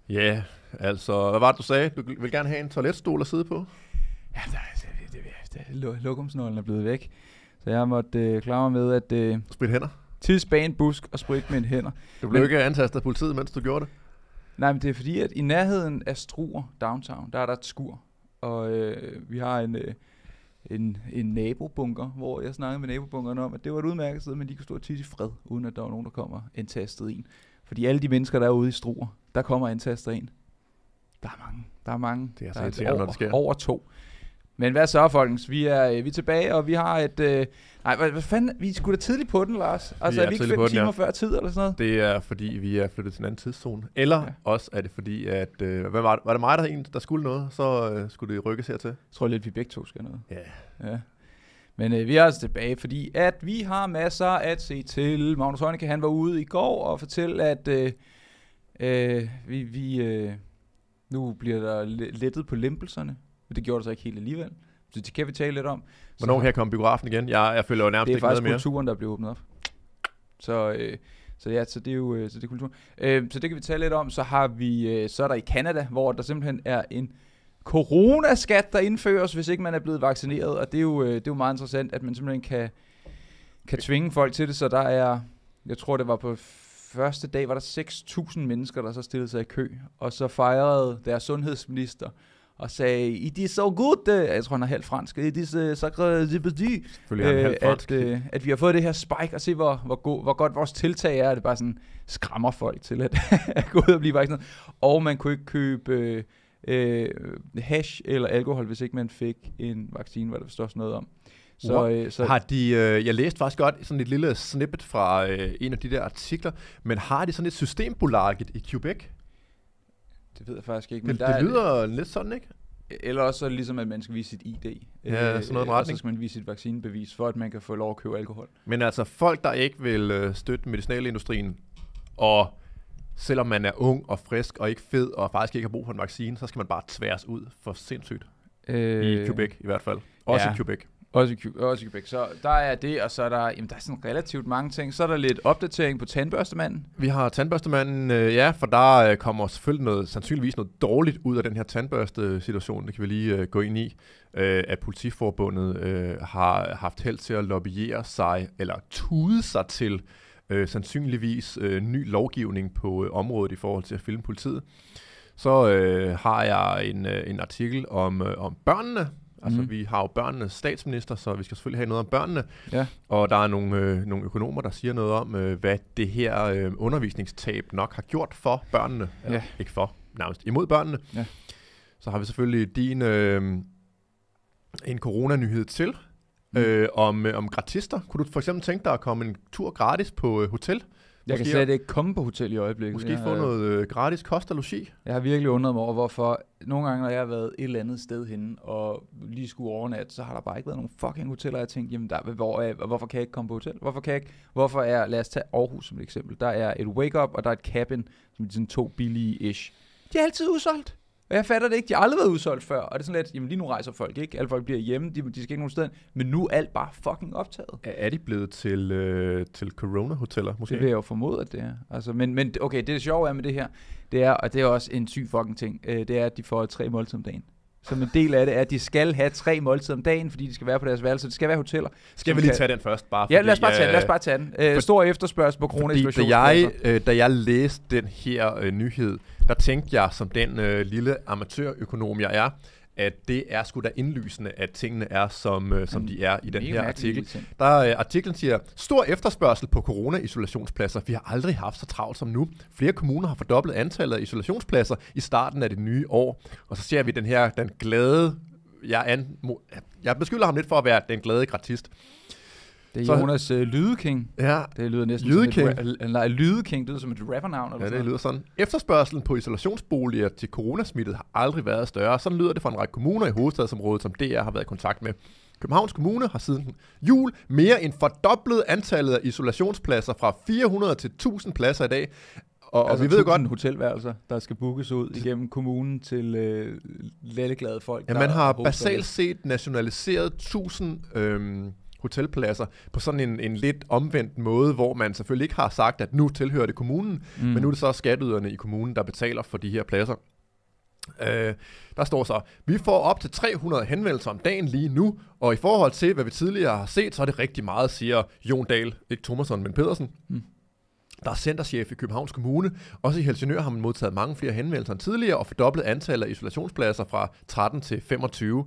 Ja, altså, hvad var det, du sagde? Du vil gerne have en toiletstol at sidde på? Ja, lokumsnålen er blevet væk. Så jeg måtte klare mig med at Sprit hænder? tidsbane, busk og sprit mine hænder. Du blev ikke antastet af politiet, mens du gjorde det? Nej, men det er fordi, at i nærheden af Struer downtown, der er der et skur. Og vi har en nabobunker, hvor jeg snakkede med nabobunkeren om, at det var et udmærket sted, men de kunne stå og tisse i fred, uden at der var nogen, der kommer antastet ind. Fordi alle de mennesker, der er ude i Struer, der kommer antastet ind. Der er mange. Det er der så irriterende, når det sker. Over 2. Men hvad så, folkens? Vi er tilbage, og vi har et... hvad fanden? Vi skulle da tidligt på den, Lars. Altså, er vi ikke 5 timer før tid, eller sådan noget? Det er, fordi vi er flyttet til en anden tidszone. Eller også er det fordi, at... var det mig, der skulle noget? Så skulle det rykkes hertil. Jeg tror lidt, vi begge to skal noget. Ja. Men vi er altså tilbage, fordi at vi har masser at se til. Magnus Heunicke, han var ude i går og fortælle, at nu bliver der lettet på lempelserne. Men det gjorde det så ikke helt alligevel. Så det kan vi tale lidt om. Hvornår her kom biografen igen? Jeg følger jo nærmest ikke med mere. Det er faktisk kulturen, der blev åbnet op. Så det er jo så det er kulturen. Så det kan vi tale lidt om. Så har vi så er der i Canada, hvor der simpelthen er en coronaskat, der indføres, hvis ikke man er blevet vaccineret. Og det er jo meget interessant, at man simpelthen kan tvinge folk til det. Så der er, jeg tror det var på første dag, var der 6.000 mennesker, der så stillede sig i kø. Og så fejrede deres sundhedsminister og sagde, it is so good, jeg tror han er helt fransk, it is sacre dipedy, at vi har fået det her spike, og se hvor godt vores tiltag er, det bare sådan skræmmer folk til at gå ud og blive vaccineret. Og man kunne ikke købe hash eller alkohol, hvis ikke man fik en vaccine, var der forstås noget om. Så har de, jeg læste faktisk godt sådan et lille snippet fra en af de der artikler, men har de sådan et systembolag i Quebec? Det ved jeg faktisk ikke. Men det lyder lidt sådan, ikke? Eller også så er det ligesom, at man skal vise sit ID. Ja, sådan noget retning. Og så skal man vise sit vaccinebevis, for at man kan få lov at købe alkohol. Men altså folk, der ikke vil støtte medicinalindustrien, og selvom man er ung og frisk og ikke fed, og faktisk ikke har brug for en vaccine, så skal man bare tværes ud for sindssygt. I Quebec i hvert fald. Også i Quebec. Også i Quebec. Så der er det, og så er der, der er sådan relativt mange ting. Så er der lidt opdatering på tandbørstemanden. Vi har tandbørstemanden, for der kommer selvfølgelig sandsynligvis noget dårligt ud af den her tandbørste-situation. Det kan vi lige gå ind i. At politiforbundet har haft held til at lobbyere sig, eller tude sig til sandsynligvis ny lovgivning på området i forhold til at filme politiet. Så har jeg en artikel om børnene. Altså, vi har jo børnenes statsminister, så vi skal selvfølgelig have noget om børnene. Ja. Og der er nogle økonomer, der siger noget om, hvad det her undervisningstab nok har gjort for børnene. Ja. Ikke for, nærmest imod børnene. Ja. Så har vi selvfølgelig en coronanyhed til om gratister. Kunne du for eksempel tænke dig at komme en tur gratis på hotel? Jeg kan slet ikke komme på hotel i øjeblikket. Måske få noget gratis kost og logi. Jeg har virkelig undret mig over, hvorfor nogle gange, når jeg har været et eller andet sted henne, og lige skulle overnatte, så har der bare ikke været nogen fucking hoteller. Jeg tænkte, jamen hvorfor kan jeg ikke komme på hotel? Lad os tage Aarhus som et eksempel. Der er et wake-up, og der er et cabin, som er sådan 2 billige-ish. De er altid udsolgt. Og jeg fatter det ikke. De har aldrig været udsolgt før. Og det er sådan lidt, jamen lige nu rejser folk ikke. Alle folk bliver hjemme. De skal ikke nogen sted. Men nu er alt bare fucking optaget. Er de blevet til corona-hoteller måske? Det vil jeg jo formode, at det er. Altså, men okay, det sjove er med det her, det er, og det er også en syg fucking ting, det er, at de får 3 måltider om dagen. Som en del af det er, at de skal have 3 måltider om dagen, fordi de skal være på deres værelse. Det skal være hoteller. Skal vi lige tage den først? Bare fordi, ja, lad os bare tage den. Stor efterspørgsel på corona-isolationspladser. Da jeg læste den her nyhed, der tænkte jeg, som den lille amatørøkonom jeg er, at det er sgu da indlysende, at tingene er, som de er i den her artikel. Artiklen siger, stor efterspørgsel på corona-isolationspladser. Vi har aldrig haft så travlt som nu. Flere kommuner har fordoblet antallet af isolationspladser i starten af det nye år. Og så ser vi den glade, jeg beskylder ham lidt for at være den glade gratist. Det er Jonas Lydeking. Ja, det lyder næsten Lydeking. Lydeking, det lyder som et rappernavn. Eller det lyder sådan. Efterspørgselen på isolationsboliger til coronasmittet har aldrig været større. Sådan lyder det fra en række kommuner i hovedstadsområdet, som DR har været i kontakt med. Københavns Kommune har siden jul mere end fordoblet antallet af isolationspladser fra 400 til 1000 pladser i dag. Og vi ved godt, hotelværelser, der skal bookes ud igennem kommunen til letteglade folk. Ja, man har basalt set nationaliseret 1000 hotelpladser på sådan en lidt omvendt måde, hvor man selvfølgelig ikke har sagt, at nu tilhører det kommunen, men nu er det så skatteyderne i kommunen, der betaler for de her pladser. Der står så, vi får op til 300 henvendelser om dagen lige nu, og i forhold til, hvad vi tidligere har set, så er det rigtig meget, siger Jon Dahl, ikke Thomasson, men Pedersen. Der er centerchef i Københavns Kommune. Også i Helsingør har man modtaget mange flere henvendelser end tidligere, og fordoblet antallet af isolationspladser fra 13 til 25.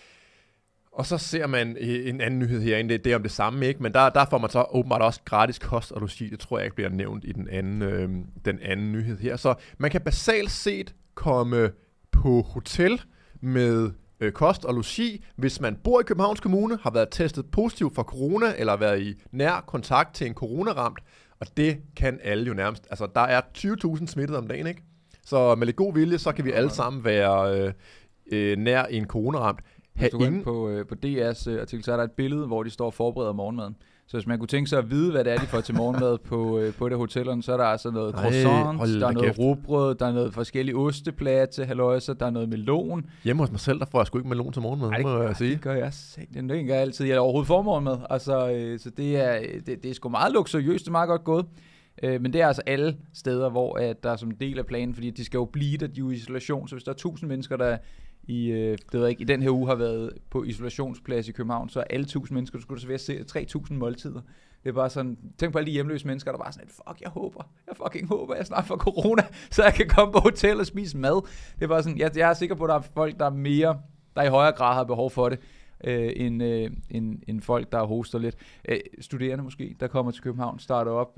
Og så ser man en anden nyhed herinde, det er om det samme, ikke? Men der får man så åbenbart også gratis kost og logi. Det tror jeg ikke bliver nævnt i den anden nyhed her. Så man kan basalt set komme på hotel med kost og logi, hvis man bor i Københavns Kommune, har været testet positiv for corona, eller været i nær kontakt til en coronaramt, og det kan alle jo nærmest. Altså, der er 20.000 smittet om dagen, ikke? Så med lidt god vilje, så kan vi alle sammen være nær en coronaramt. Hvis du går ind på DR's artikel, så er der et billede, hvor de står og forbereder morgenmaden. Så hvis man kunne tænke sig at vide, hvad det er, de får til morgenmad på det hotellerne, så er der altså noget croissants, der er noget rugbrød, der er noget forskellige osteplatte, halløjser, der er noget melon. Hjemme hos mig selv, der får jeg sgu ikke melon til morgenmad, må jeg sige. Det gør jeg sagt. Det er ikke altid, jeg overhovedet får morgenmad. Altså, så det er sgu meget luksuriøst, det er meget godt gået. Men det er altså alle steder, hvor der er som del af planen, fordi de skal jo blive der, de er jo i isolation. Så hvis der er 1000 mennesker, der i den her uge har været på isolationsplads i København, så er alle 1000 mennesker, du skulle servere 3000 måltider. Det er bare sådan, tænk på alle de hjemløse mennesker, der bare sådan, jeg fucking håber, jeg snart får corona, så jeg kan komme på hotel og spise mad. Det er bare sådan, jeg er sikker på, at der er folk, der i højere grad har behov for det, end folk, der hoster lidt. Studerende måske, der kommer til København, starter op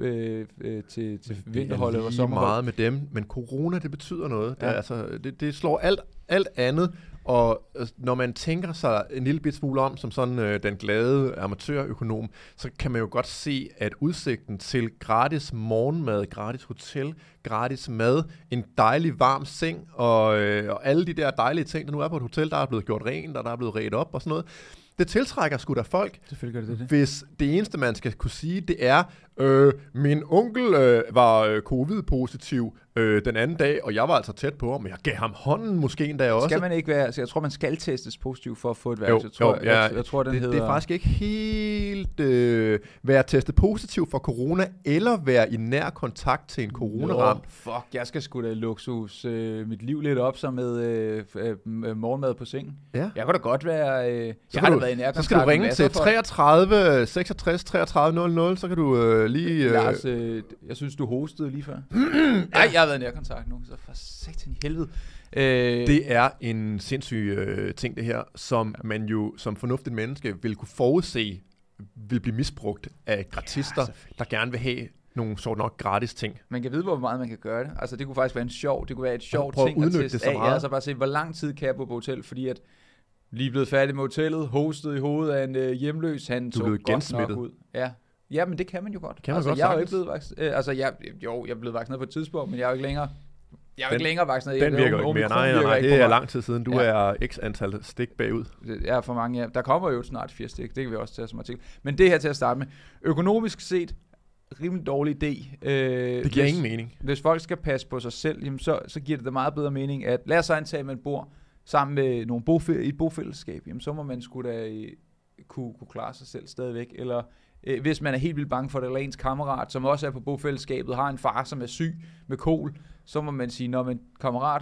til vinterholdet og sommerhold. Meget med dem, men corona, det betyder noget. Ja. Det slår alt andet, og når man tænker sig en lille bit smule om, som sådan den glade amatørøkonom, så kan man jo godt se, at udsigten til gratis morgenmad, gratis hotel, gratis mad, en dejlig varm seng, og alle de der dejlige ting, der nu er på et hotel, der er blevet gjort rent, og der er blevet redt op og sådan noget, det tiltrækker sgu da folk. Selvfølgelig gør det. Hvis det eneste, man skal kunne sige, det er, min onkel var covid-positiv den anden dag, og jeg var altså tæt på ham, og jeg gav ham hånden måske endda også. Skal man ikke være, så jeg tror, man skal testes positiv for at få et værelse. Jeg tror, den hedder... Det er faktisk ikke helt være testet positiv for corona, eller være i nær kontakt til en coronaramt. Jeg skal sgu da luksus mit liv lidt op så med morgenmad på sengen. Ja. Jeg kunne da godt være... jeg har da været i nær kontakt. Så skal du ringe til 33 66 33 00, så kan du lige... Lars, jeg synes, du hostede lige før. Nej, jeg har været i nærkontakt nu, så for satan i helvede. Det er en sindssyg ting, det her, som man jo som fornuftigt menneske vil kunne forudse, vil blive misbrugt af gratister, der gerne vil have nogle sort nok gratis ting. Man kan vide, hvor meget man kan gøre det. Altså, det kunne faktisk være et sjovt ting at teste af. Ja, så bare se, hvor lang tid kan jeg på hotel, fordi at lige blevet færdig med hotellet, hostet i hovedet af en hjemløs, han så godt nok ud. Ja, men det kan man jo godt. Jeg er jo ikke blevet vaccineret. Jeg er blevet vaccineret på et tidspunkt, men jeg er jo ikke længere. Jeg er jo ikke længere vaccineret. Den virker ikke mere. Nej, det er lang tid siden. Du er x antal stik bagud. Ja, for mange. Ja. Der kommer jo snart 4 stik. Det kan vi også tage som artikel. Men det her til at starte med. Økonomisk set, rimelig dårlig idé. Det giver ingen mening. Hvis folk skal passe på sig selv, jamen så giver det da meget bedre mening, at lad os så antage, at man bor sammen med nogle i et bofællesskab. Jamen så må man sgu da kunne klare sig selv stadigvæk. Eller hvis man er helt vildt bange for det, eller ens kammerat, som også er på bofællesskabet, har en far, som er syg med kol, så må man sige, når man kammerat,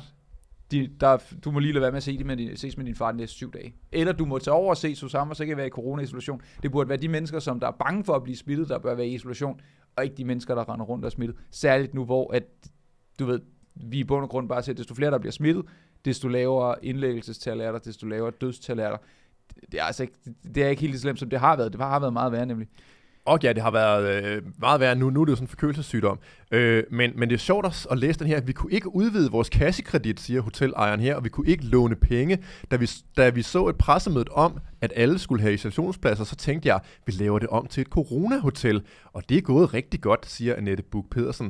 du må lige lade være med at ses med din far de næste 7 dage. Eller du må tage over og ses sammen, og så kan det være i corona-isolation. Det burde være de mennesker, som der er bange for at blive smittet, der bør være i isolation, og ikke de mennesker, der render rundt og er smittet. Særligt nu, hvor at, du ved, vi i bund og grund bare ser, at desto flere, der bliver smittet, desto lavere indlæggelsestal er der, desto lavere dødstal er der. Det er ikke helt så slemt, som det har været. Det har været meget værre, nemlig. Og ja, det har været meget værre. Nu er det jo sådan en forkølelsessygdom. Men det er sjovt at læse den her. Vi kunne ikke udvide vores kassekredit, siger hotelejeren her, og vi kunne ikke låne penge. Da vi så et pressemøde om, at alle skulle have isolationspladser, så tænkte jeg, vi laver det om til et coronahotel. Og det er gået rigtig godt, siger Annette Buch Pedersen.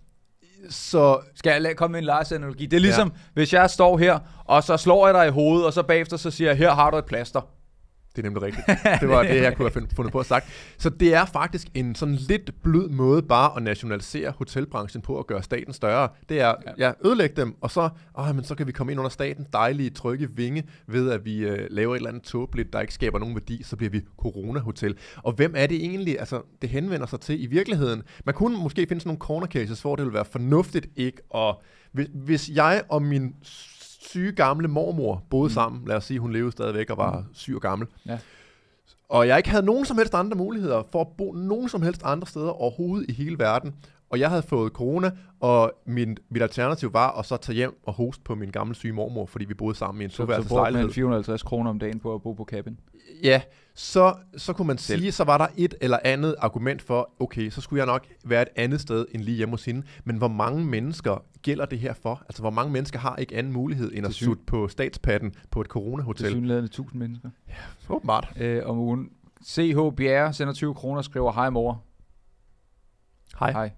Så skal jeg komme med en Lars-analogi? Det er ligesom, hvis jeg står her, og så slår jeg dig i hovedet, og så bagefter så siger jeg, her har du et plaster. Det er nemlig rigtigt. Det var det, jeg kunne have fundet på at sagt. Så det er faktisk en sådan lidt blød måde bare at nationalisere hotelbranchen på at gøre staten større. Det er, ødelægge dem, og så, men så kan vi komme ind under statens dejlige, trygge vinge ved, at vi laver et eller andet tåbeligt, der ikke skaber nogen værdi, så bliver vi coronahotel. Og hvem er det egentlig, altså det henvender sig til i virkeligheden? Man kunne måske finde sådan nogle corner cases, hvor det ville være fornuftigt ikke at... Hvis jeg og min syge gamle mormor boede sammen, lad os sige, hun levede stadigvæk og var syg og gammel, og jeg ikke havde nogen som helst andre muligheder for at bo nogen som helst andre steder overhovedet i hele verden, og jeg havde fået corona, og mit alternativ var at så tage hjem og hoste på min gamle syge mormor, fordi vi boede sammen i en toværelses lejlighed. Så 450 kroner om dagen på at bo på cabin? Ja, så kunne man sige, så var der et eller andet argument for, okay, så skulle jeg nok være et andet sted end lige hjemme hos hende. Men hvor mange mennesker gælder det her for? Altså, hvor mange mennesker har ikke anden mulighed end at sutte på statspatten på et coronahotel? Det synligheden 1000 mennesker. Ja, åbenbart. Om ugen. CH Bjerre sender 20 kroner og skriver, hej mor. Hej.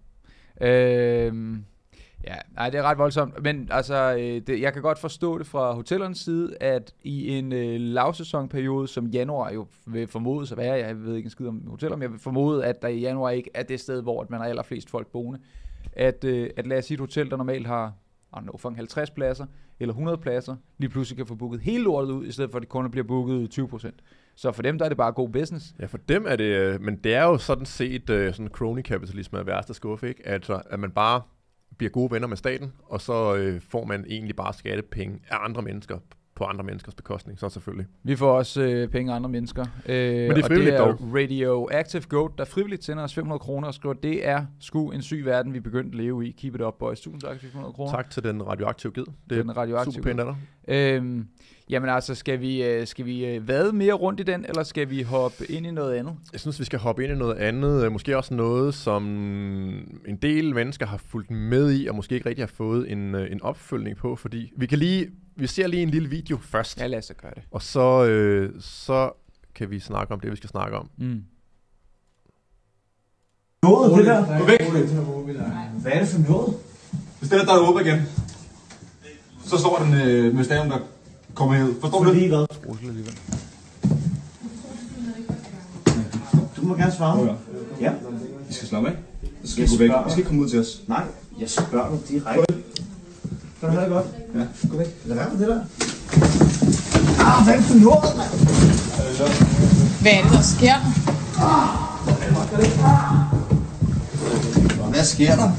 Ja, nej, det er ret voldsomt, men altså, jeg kan godt forstå det fra hotellernes side, at i en lavsæsonperiode, som januar jo vil formodes at være, jeg ved ikke en skid om hoteller, men jeg vil formode, at der i januar ikke er det sted, hvor man har allerflest folk boende, at lad os sige et hotel, der normalt har 50 pladser eller 100 pladser, lige pludselig kan få booket hele lortet ud, i stedet for at det kun bliver booket 20%. Så for dem, der er det bare god business. Ja, for dem er det, men det er jo sådan set sådan crony-kapitalisme af værste skuffe, ikke? Altså, at man bare bliver gode venner med staten, og så får man egentlig bare skattepenge af andre mennesker på andre menneskers bekostning, så selvfølgelig. Vi får også penge af andre mennesker. Men det er frivilligt dog. Radioactive Goat, der frivilligt sender os 500 kroner og skriver, det er sgu en syg verden, vi begyndte at leve i. Keep it up, boys. Tusind tak for 500 kroner. Tak til den radioaktive ged. Det er super pænt af dig. Jamen altså, skal vi vade mere rundt i den, eller skal vi hoppe ind i noget andet? Jeg synes, vi skal hoppe ind i noget andet. Måske også noget, som en del mennesker har fulgt med i, og måske ikke rigtig har fået en opfølgning på, fordi vi ser lige en lille video først. Ja, lad os gøre det. Og så kan vi snakke om det, vi skal snakke om. Noget, det der. Gå væk. Hvad er det for noget? Hvis det der er åbent igen, så står den med staven, der kommer herud. Forstår du det? Du må gerne svare. Ja. Vi skal slappe af. Så skal vi gå væk. Vi skal ikke komme ud til os. Nej, jeg spørger dig direkte. Kan du have det godt? Ja, gå væk. Lad være med det der. Hvad er det for noget, mand? Hvad er det, der sker? Hvad sker der?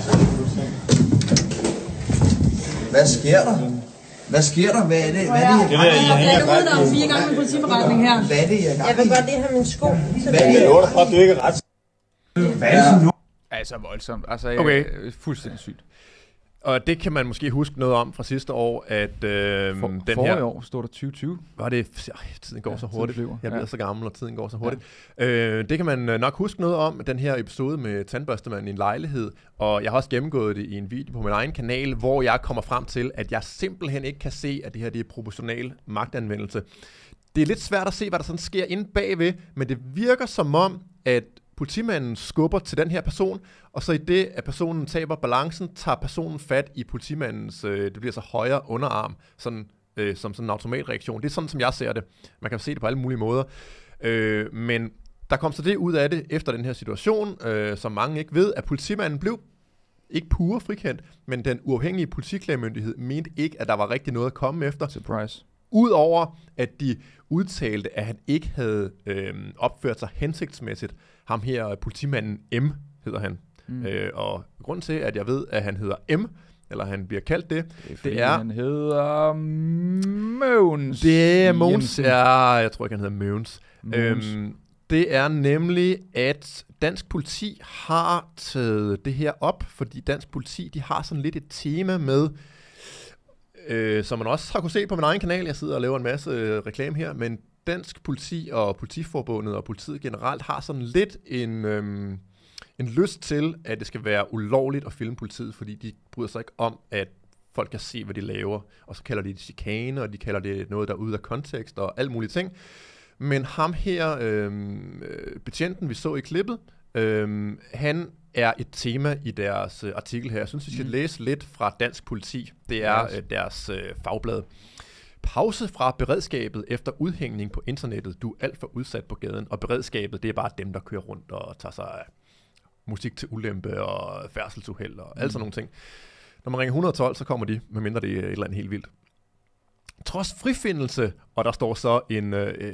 Hvad sker der? Hvad sker der? Hvad er det? Hvad er det? Jeg er ude der 4 gange med politiforretning her. Hvad er det, jeg vil godt lige have min sko. Hvad er det? Jeg lover dig for, at du ikke er ret. Hvad er det for noget? Altså voldsomt. Altså, okay. Fuldstændig sygt. Og det kan man måske huske noget om fra sidste år, at den her... år stod der 2020. Var det... tiden går så hurtigt. Jeg bliver så gammel, og tiden går så hurtigt. Ja. Det kan man nok huske noget om, den her episode med tandbørstemanden i en lejlighed. Og jeg har også gennemgået det i en video på min egen kanal, hvor jeg kommer frem til, at jeg simpelthen ikke kan se, at det her det er proportional magtanvendelse. Det er lidt svært at se, hvad der sådan sker inde bagved, men det virker som om, at politimanden skubber til den her person, og så i det, at personen taber balancen, tager personen fat i politimandens, det bliver så højre underarm, sådan, som sådan en automatreaktion. Det er sådan, som jeg ser det. Man kan se det på alle mulige måder. Men der kom så det ud af det efter den her situation, som mange ikke ved, at politimanden blev ikke pure frikendt, men den uafhængige politiklagemyndighed mente ikke, at der var rigtig noget at komme efter. Surprise. Udover at de udtalte, at han ikke havde opført sig hensigtsmæssigt. Ham her, politimanden M, hedder han. Og grunden til, at jeg ved, at han hedder M, eller han bliver kaldt det er... Han hedder Mogens. Det er Mogens. Ja, jeg tror ikke, han hedder Mogens. Det er nemlig, at dansk politi har taget det her op, fordi dansk politi, de har sådan lidt et tema med... som man også har kunne se på min egen kanal. Jeg sidder og laver en masse reklame her, men dansk politi og politiforbundet og politiet generelt har sådan lidt en lyst til, at det skal være ulovligt at filme politiet, fordi de bryder sig ikke om, at folk kan se, hvad de laver. Og så kalder de det chikane, og de kalder det noget, der er ude af kontekst og alt mulige ting. Men ham her, betjenten, vi så i klippet, han er et tema i deres artikel her. Jeg synes, vi skal læse lidt fra Dansk Politi. Det er deres fagblad. pause fra beredskabet efter udhængning på internettet. Du er alt for udsat på gaden. Og beredskabet, det er bare dem, der kører rundt og tager sig af musik til ulempe og færdselsuheld og alt sådan nogle ting. Når man ringer 112, så kommer de, medmindre det er et eller andet helt vildt. Trods frifindelse, og der står så en,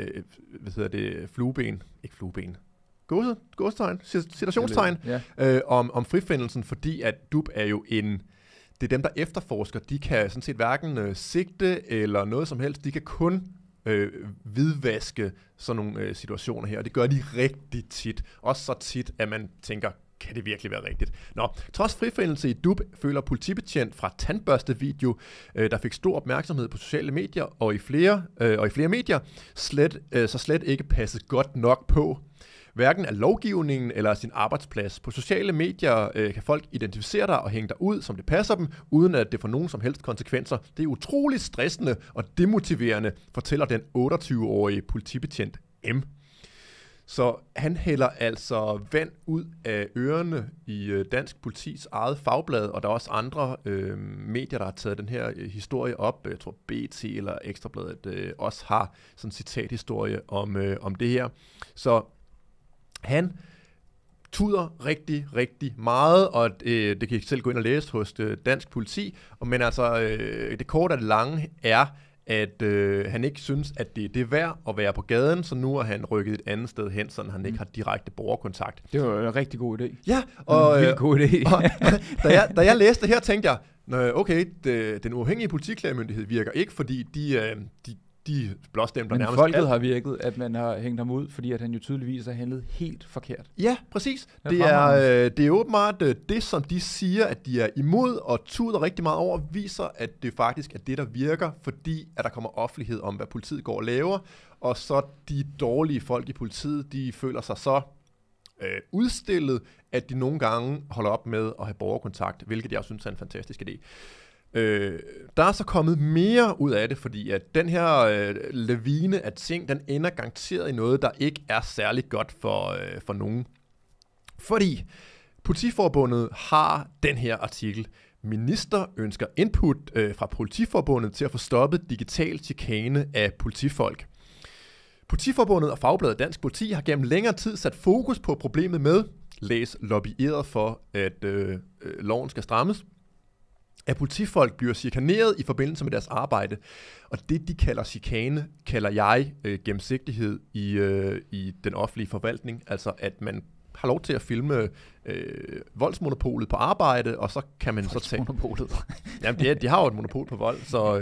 flueben, ikke flueben, gåstegn, citationstegn, om frifindelsen, fordi at DUP er jo det er dem, der efterforsker, de kan sådan set hverken sigte eller noget som helst, de kan kun hvidvaske sådan nogle situationer her, og det gør de rigtig tit, også så tit, at man tænker, kan det virkelig være rigtigt? Nå, trods frifindelse i DUP føler politibetjent fra tandbørstevideo, der fik stor opmærksomhed på sociale medier og i flere medier, slet ikke passet godt nok på. Hverken af lovgivningen eller af sin arbejdsplads. På sociale medier kan folk identificere dig og hænge dig ud, som det passer dem, uden at det får nogen som helst konsekvenser. Det er utroligt stressende og demotiverende, fortæller den 28-årige politibetjent M. Så han hælder altså vand ud af ørerne i dansk politis eget fagblad, og der er også andre medier, der har taget den her historie op. Jeg tror BT eller Ekstrabladet også har sådan en citathistorie om det her. Så han tuder rigtig, rigtig meget, og det kan I selv gå ind og læse hos dansk politi. Men altså, det korte og det lange er, at han ikke synes, at det er værd at være på gaden, så nu er han rykket et andet sted hen, så han ikke har direkte borgerkontakt. Det var en rigtig god idé. Ja, og, en god idé. Og da jeg læste det her, tænkte jeg, okay, den uafhængige politiklagemyndighed virker ikke, fordi de blåstempler nærmest. Men folket har virket, at man har hængt ham ud, fordi at han jo tydeligvis har handlet helt forkert. Ja, præcis. Det er åbenbart det, som de siger, at de er imod og tuder rigtig meget over, viser, at det faktisk er det, der virker, fordi at der kommer offentlighed om, hvad politiet går og laver, og så de dårlige folk i politiet, de føler sig så udstillet, at de nogle gange holder op med at have borgerkontakt, hvilket jeg synes er en fantastisk idé. Der er så kommet mere ud af det, fordi at den her lavine af ting, den ender garanteret i noget, der ikke er særlig godt for nogen. Fordi Politiforbundet har den her artikel. Minister ønsker input fra Politiforbundet til at få stoppet digital chikane af politifolk. Politiforbundet og Fagbladet Dansk Politi har gennem længere tid sat fokus på problemet med, læs lobbyeret for, at loven skal strammes, at politifolk bliver chikaneret i forbindelse med deres arbejde. Og det, de kalder chikane, kalder jeg gennemsigtighed i den offentlige forvaltning. Altså, at man har lov til at filme voldsmonopolet på arbejde, og så kan man så tage... Voldsmonopolet? Jamen, de har jo et monopol på vold, så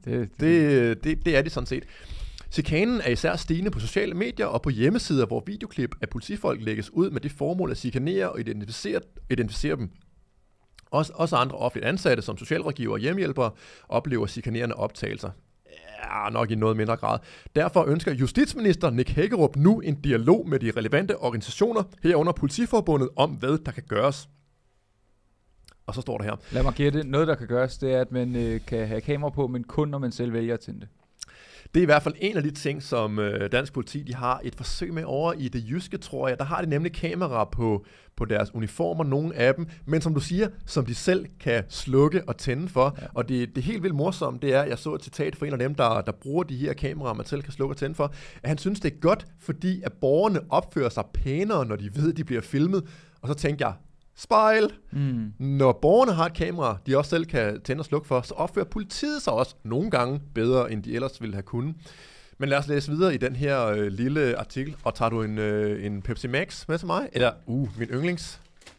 det er de sådan set. Chikanen er især stigende på sociale medier og på hjemmesider, hvor videoklip af politifolk lægges ud med det formål at chikanere og identificere dem. Også andre offentligt ansatte, som socialrådgiver og hjemmehjælpere, oplever chikanerende optagelser. Ja, nok i noget mindre grad. Derfor ønsker justitsminister Nick Hækkerup nu en dialog med de relevante organisationer, herunder Politiforbundet, om hvad der kan gøres. Og så står der her. Lad mig gætte. Noget, der kan gøres, det er, at man kan have kamera på, men kun når man selv vælger at tænde det. Det er i hvert fald en af de ting, som dansk politi de har et forsøg med over i det jyske, tror jeg. Der har de nemlig kamera på deres uniformer, nogle af dem, men som du siger, som de selv kan slukke og tænde for. Ja. Og det helt vildt morsomt, det er, jeg så et citat fra en af dem, der bruger de her kameraer, man selv kan slukke og tænde for, at han synes, det er godt, fordi at borgerne opfører sig pænere, når de ved, at de bliver filmet. Og så tænker jeg, spejl. Når borgerne har et kamera, de også selv kan tænde og slukke for, så opfører politiet sig også nogle gange bedre, end de ellers ville have kunnet. Men lad os læse videre i den her lille artikel. Og tager du en Pepsi Max med til mig? Eller, min yndlings.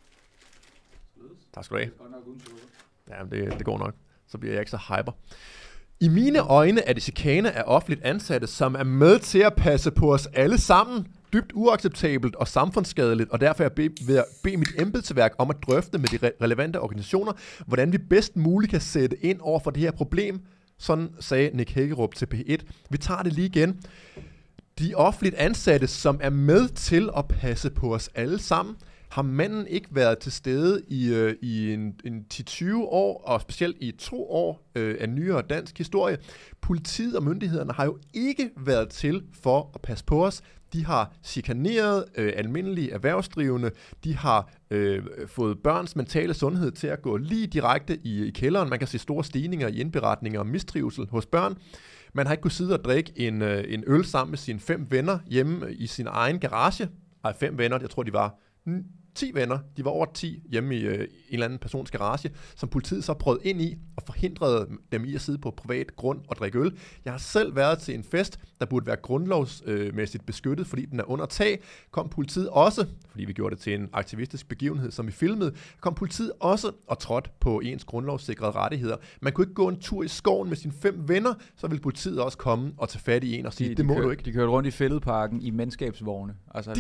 Tak skal du have. Ja, det går nok. Så bliver jeg ikke så hyper. I mine øjne er det chikane af offentligt ansatte, som er med til at passe på os alle sammen, dybt uacceptabelt og samfundsskadeligt, og derfor er jeg ved at bede mit embedsværk om at drøfte med de relevante organisationer, hvordan vi bedst muligt kan sætte ind over for det her problem. Sådan sagde Nick Hækkerup til P1. Vi tager det lige igen. De offentligt ansatte, som er med til at passe på os alle sammen, har manden ikke været til stede i en 10-20 år, og specielt i 2 år af nyere dansk historie. Politiet og myndighederne har jo ikke været til for at passe på os. De har chikaneret almindelige erhvervsdrivende. De har fået børns mentale sundhed til at gå lige direkte i kælderen. Man kan se store stigninger i indberetninger og mistrivsel hos børn. Man har ikke kunnet sidde og drikke en øl sammen med sine 5 venner hjemme i sin egen garage. 5 venner, jeg tror de var 10 venner, de var over 10 hjemme i en eller anden persons garage, som politiet så prøvede ind i og forhindrede dem i at sidde på privat grund og drikke øl. Jeg har selv været til en fest, der burde være grundlovsmæssigt beskyttet, fordi den er under tag. Kom politiet også, fordi vi gjorde det til en aktivistisk begivenhed, som vi filmede, kom politiet også og trådte på ens grundlovssikrede rettigheder. Man kunne ikke gå en tur i skoven med sine 5 venner, så ville politiet også komme og tage fat i en og sige, det må du ikke. De kørte rundt i fældeparken i mandskabsvogne. Altså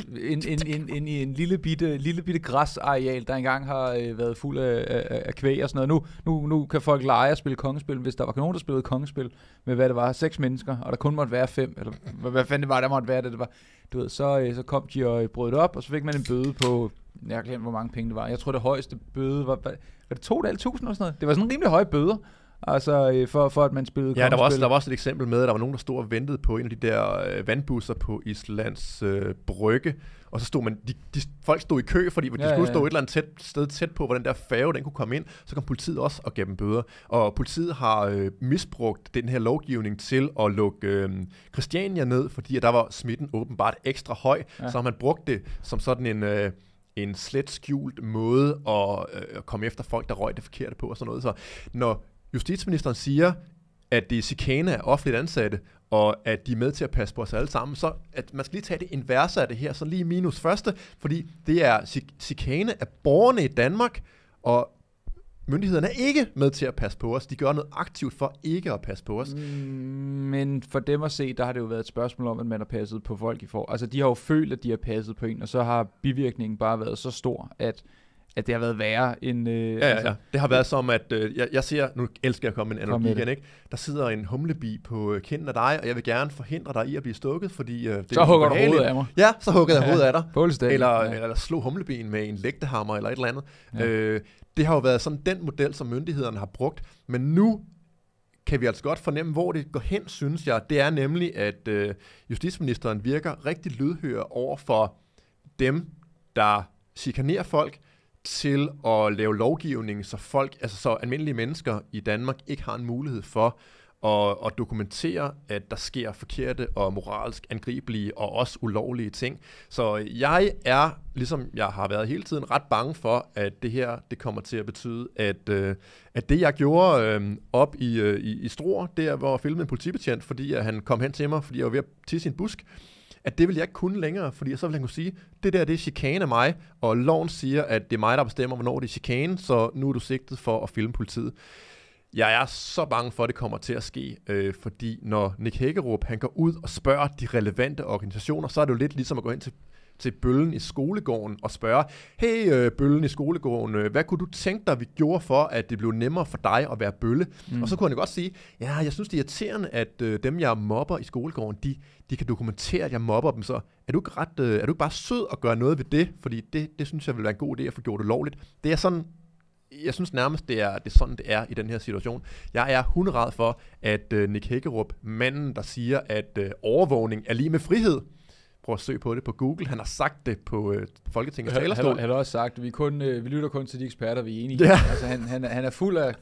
ind i en lille bitte græsareal, der engang har været fuld af kvæg og sådan noget. Nu kan folk lege at spille kongespil, hvis der var nogen, der spillede kongespil med, hvad det var, 6 mennesker, og der kun måtte være 5, eller hvad fanden det var, der måtte være det var. Du ved, så kom de og brød det op, og så fik man en bøde på, jeg har glemt, hvor mange penge det var. Jeg tror, det højeste bøde var det 2.500 eller sådan noget? Det var sådan en rimelig høj bøder. Altså for at man spillede kongespil. Der var også et eksempel med, at der var nogen, der stod og ventede på en af de der vandbusser på Islands Brygge, og så stod folk stod i kø, fordi de skulle stå et eller andet sted tæt på, hvor den der færge, den kunne komme ind. Så kom politiet også og gav dem bøder. Og politiet har misbrugt den her lovgivning til at lukke Christiania ned, fordi der var smitten åbenbart ekstra høj. Ja. Så har man brugt det som sådan en slet skjult måde at komme efter folk, der røg det forkerte på og sådan noget. Så når justitsministeren siger, at det er chikane af offentligt ansatte, og at de er med til at passe på os alle sammen, så at man skal lige tage det inverse af det her, så lige minus første, fordi det er chikane af borgerne i Danmark, og myndighederne er ikke med til at passe på os. De gør noget aktivt for ikke at passe på os. Men for dem at se, der har det jo været et spørgsmål om, at man har passet på folk i for. Altså, de har jo følt, at de har passet på en, og så har bivirkningen bare været så stor, at det har været værre end... Ja. Det har været som, at jeg ser... Nu elsker jeg at komme med en analogi igen, ikke? Der sidder en humlebi på kinden af dig, og jeg vil gerne forhindre dig i at blive stukket, fordi... det så hugger du hovedet af mig. Ja, så hugger jeg hovedet af dig. Eller slå humlebien med en lægtehammer eller et eller andet. Ja. Det har jo været sådan den model, som myndighederne har brugt, men nu kan vi altså godt fornemme, hvor det går hen, synes jeg. Det er nemlig, at justitsministeren virker rigtig lydhør over for dem, der chikanerer folk, til at lave lovgivning, så folk, altså så almindelige mennesker i Danmark ikke har en mulighed for at dokumentere, at der sker forkerte og moralsk angribelige og også ulovlige ting. Så jeg er, ligesom jeg har været hele tiden, ret bange for, at det her, det kommer til at betyde, at det jeg gjorde op i Struer, der hvor jeg filmede en politibetjent, fordi at han kom hen til mig, fordi jeg var ved at tisse i en busk, at det vil jeg ikke kunne længere, fordi så vil han kunne sige, det der, det er chikane af mig, og loven siger, at det er mig, der bestemmer, hvornår det er chikane, så nu er du sigtet for at filme politiet. Jeg er så bange for, at det kommer til at ske, fordi når Nick Hækkerup, han går ud og spørger de relevante organisationer, så er det jo lidt ligesom at gå hen til Bøllen i skolegården og spørge, hey Bøllen i skolegården, hvad kunne du tænke dig, vi gjorde for, at det blev nemmere for dig at være bølle? Og så kunne han jo godt sige, ja, jeg synes det er irriterende, at dem jeg mobber i skolegården, de kan dokumentere, at jeg mobber dem, så er du ikke bare sød at gøre noget ved det? Fordi det synes jeg vil være en god idé at få gjort det lovligt. Det er sådan, jeg synes nærmest, det er sådan, det er i den her situation. Jeg er hunderad for, at Nick Hækkerup, manden, der siger, at overvågning er lige med frihed, prøv at søge på det på Google. Han har sagt det på Folketingets talerstol. Han har også sagt, at vi lytter kun til de eksperter, vi er enige i. Ja. Altså, han er fuld af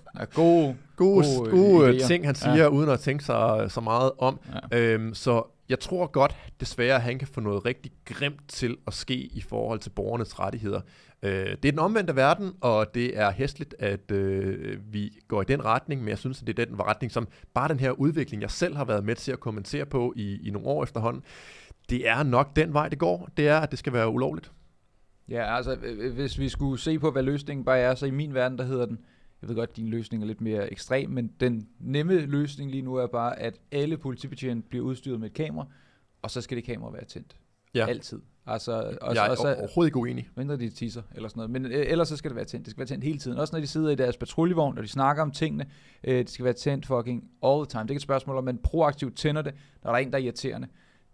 gode ting, han siger, uden at tænke sig så meget om. Ja. Så jeg tror godt, desværre, at han kan få noget rigtig grimt til at ske i forhold til borgernes rettigheder. Det er den omvendte verden, og det er hæsligt, at vi går i den retning, men jeg synes, at det er den retning, som bare den her udvikling, jeg selv har været med til at kommentere på i nogle år efterhånden, det er nok den vej, det går. Det er, at det skal være ulovligt. Ja, altså, hvis vi skulle se på, hvad løsningen bare er, så i min verden, der hedder den, jeg ved godt, at din løsning er lidt mere ekstrem, men den nemme løsning lige nu er bare, at alle politibetjente bliver udstyret med et kamera, og så skal det kamera være tændt. Ja. Altid. Altså, jeg er overhovedet ikke uenig. Mindre de tisser eller sådan noget. Men ellers så skal det være tændt. Det skal være tændt hele tiden. Også når de sidder i deres patruljevogn, og de snakker om tingene. Det skal være tændt fucking all the time. Det er ikke et spørgsmål om, man proaktivt tænder det, når der er en, der er irriterende.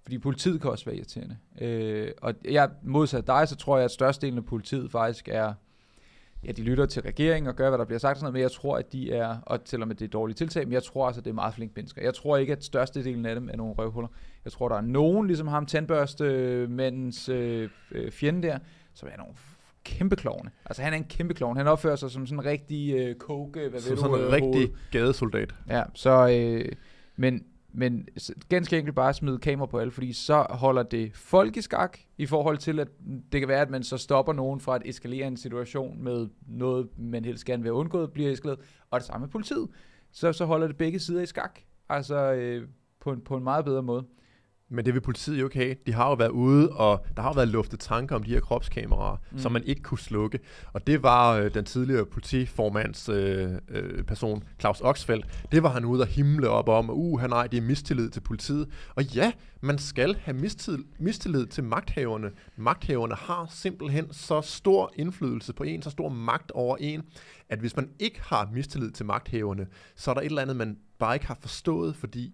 Fordi politiet kan også være irriterende. Og jeg modsat dig, så tror jeg, at størstedelen af politiet faktisk er, ja, de lytter til regeringen og gør, hvad der bliver sagt, sådan noget, men jeg tror, at de er, og selvom det er dårlige tiltag, men jeg tror altså, at det er meget flinke mennesker. Jeg tror ikke, at størstedelen af dem er nogle røvhuller. Jeg tror, der er nogen, ligesom ham tandbørstemændens fjende der, som er nogle kæmpe klovne. Altså han er en kæmpe klovn. Han opfører sig som sådan en rigtig koke, hvad ved du? Sådan en rigtig gadesoldat. Ja, så men ganske enkelt bare smide kamera på alle, fordi så holder det folk i skak i forhold til, at det kan være, at man så stopper nogen fra at eskalere en situation med noget, man helst gerne vil have undgået, bliver eskaleret, og det samme med politiet. Så holder det begge sider i skak, altså på en meget bedre måde. Men det vil politiet jo ikke have. De har jo været ude, og der har jo været luftet tanker om de her kropskameraer, som man ikke kunne slukke. Og det var den tidligere politiformands person, Claus Oxfeldt. Det var han ude og himle op om, nej, det er mistillid til politiet. Og ja, man skal have mistillid til magthaverne. Magthaverne har simpelthen så stor indflydelse på en, så stor magt over en, at hvis man ikke har mistillid til magthaverne, så er der et eller andet, man bare ikke har forstået, fordi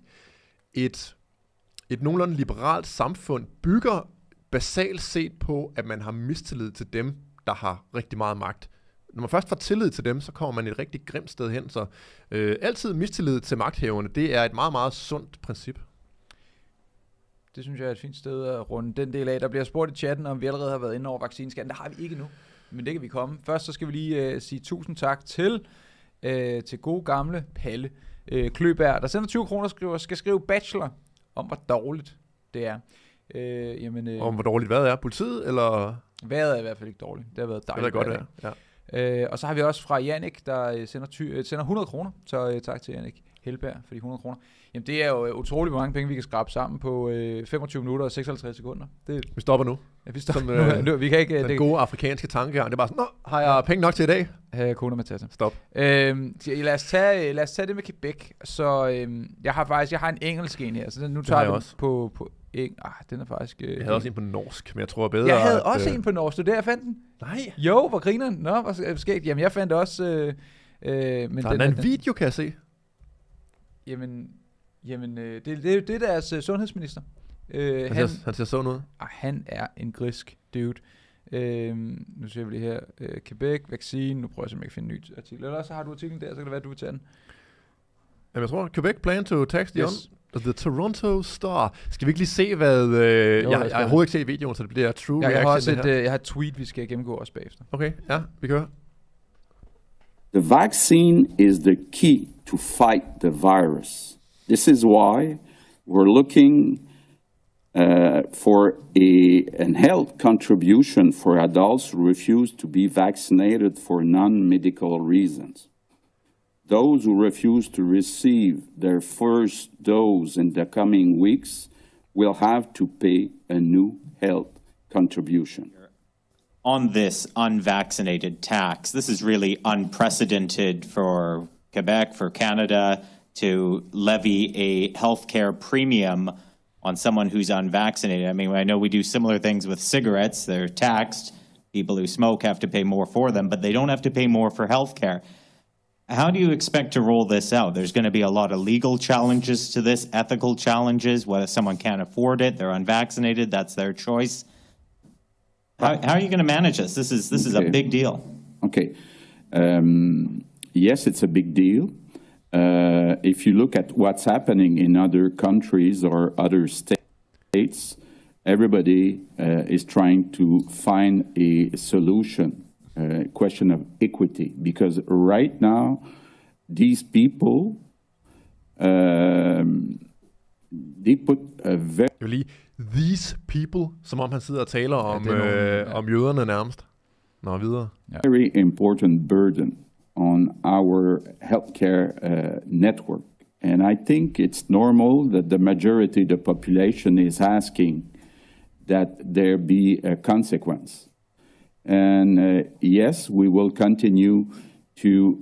et nogenlunde liberalt samfund bygger basalt set på, at man har mistillid til dem, der har rigtig meget magt. Når man først får tillid til dem, så kommer man et rigtig grimt sted hen. Så altid mistillid til magthaverne, det er et meget, meget sundt princip. Det synes jeg er et fint sted at runde den del af. Der bliver spurgt i chatten, om vi allerede har været inde over vaccineskatten. Det har vi ikke nu, men det kan vi komme. Først så skal vi lige sige tusind tak til gode gamle Palle Kløberg, der sender 20 kroner, skal skrive bachelor om hvor dårligt det er. Om hvor dårligt hvad er? Politiet, eller? Vejret er i hvert fald ikke dårligt. Det har været dejligt. Det er godt, ja. Og så har vi også fra Jannik, der sender 100 kroner. Så tak til Jannik Helberg for de 100 kroner. Jamen det er jo utroligt mange penge, vi kan skrabe sammen på 25 minutter og 56 sekunder. Vi stopper nu. Ja, vi stopper nu. Vi kan ikke, den gode afrikanske tankegang. Det er bare sådan, har jeg penge nok til i dag? Kone Matata. Stop. Lad os tage det med Quebec. Så jeg har en engelsk en her. Så nu tager jeg også på den er faktisk... jeg havde også en på norsk, men jeg tror bedre... Jeg havde også en på norsk, det der jeg fandt den. Nej. Jo, hvor grineren. Nå, hvor skægt. Jamen, jeg fandt også... men der er en video, kan jeg se. Jamen det er deres sundhedsminister. Han ser sådan ud. Han er en grisk dude. Nu ser vi lige her. Quebec, vaccine. Nu prøver jeg simpelthen ikke at finde en ny artikel. Eller så har du artiklen der, så kan det være, at du vil tage den. Jamen, jeg tror, Quebec plan to tax the Toronto Star. Skal vi ikke lige se, hvad... jeg har overhovedet ikke set videoen, så det bliver true reaction. Jeg har et tweet, vi skal gennemgå også bagefter. Okay, ja, vi kører. The vaccine is the key to fight the virus. This is why we're looking for an health contribution for adults who refuse to be vaccinated for non-medical reasons. Those who refuse to receive their first dose in the coming weeks will have to pay a new health contribution. On this unvaccinated tax, this is really unprecedented for Quebec, for Canada, to levy a healthcare premium on someone who's unvaccinated. I mean, I know we do similar things with cigarettes. They're taxed. People who smoke have to pay more for them, but they don't have to pay more for healthcare. How do you expect to roll this out? There's going to be a lot of legal challenges to this, ethical challenges, whether someone can't afford it, they're unvaccinated, that's their choice. How are you going to manage this? This is a big deal. Okay. Yes, it's a big deal. If you look at what's happening in other countries or other states, everybody is trying to find a solution, question of equity, because right now, these people, they put a very... These people, som om han sidder og taler om jøderne nærmest. Nå, videre. Very important burden on our healthcare network. And I think it's normal that the majority of the population is asking that there be a consequence. And yes, we will continue to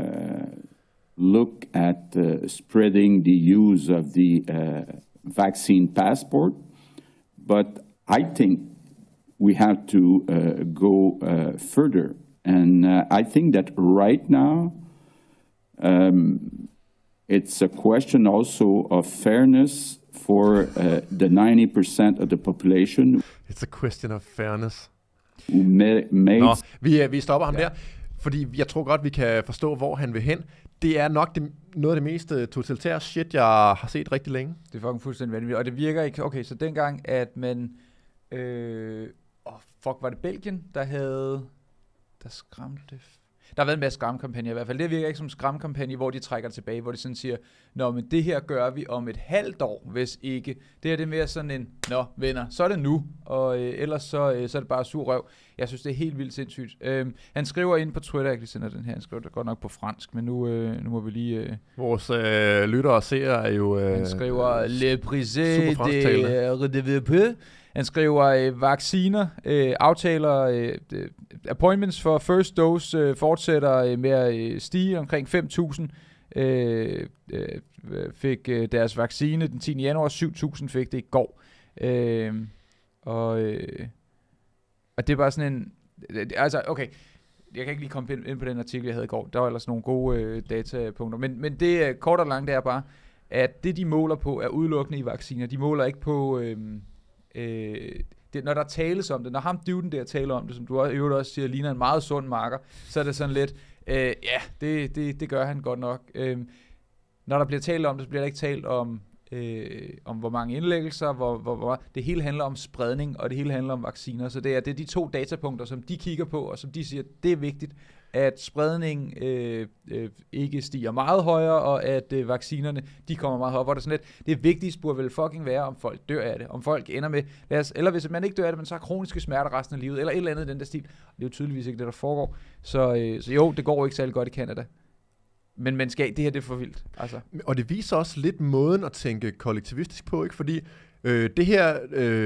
look at spreading the use of the vaccine passport. But I think we have to go further. And I think that right now, it's a question also of fairness for the 90% of the population. It's a question of fairness. Who made Nå, vi stopper ham der, fordi jeg tror godt, vi kan forstå, hvor han vil hen. Det er nok noget af det mest totalitære shit, jeg har set rigtig længe. Det er fucking fuldstændig vanvittigt, og det virker ikke. Okay, så dengang, at man... var det Belgien, der skræmte det? Der har været en masse skræmmekampagner i hvert fald. Det virker ikke som en skræmmekampagne, hvor de trækker tilbage, hvor de sådan siger, nå, men det her gør vi om et halvt år, hvis ikke. Det her det er mere sådan en, nå, venner, så er det nu, og ellers så er det bare sur røv. Jeg synes, det er helt vildt sindssygt. Han skriver ind på Twitter, jeg kan lige sende den her, han skriver det godt nok på fransk, men nu må vi lige... Vores lyttere og seere er jo... han skriver, le prisé de RDVP. Han skriver vacciner, aftaler, appointments for first dose fortsætter med at stige. Omkring 5.000 fik deres vaccine den 10. januar, 7.000 fik det i går. Og det er bare sådan en... Altså, okay, jeg kan ikke lige komme ind på den artikel, jeg havde i går. Der var ellers nogle gode datapunkter. Men det kort og langt, det er bare, at det de måler på er udelukkende i vacciner. De måler ikke på... når der tales om det, når ham dyvden der taler om det, som du også siger, ligner en meget sund marker, så er det sådan lidt, det gør han godt nok. Når der bliver talt om det, så bliver der ikke talt om hvor mange indlæggelser, hvor det hele handler om spredning, og det hele handler om vacciner. Så det er de to datapunkter, som de kigger på, og som de siger, det er vigtigt, at spredning ikke stiger meget højere, og at vaccinerne, de kommer meget højere. Hvor det sådan lidt, det vigtigste burde vel fucking være, om folk dør af det. Om folk ender med, eller hvis man ikke dør af det, men så har kroniske smerter resten af livet, eller et eller andet i den der stil. Det er jo tydeligvis ikke det, der foregår. Så jo, det går ikke særlig godt i Canada. Men det her, det er for vildt. Altså. Og det viser også lidt måden at tænke kollektivistisk på, ikke? Fordi det her,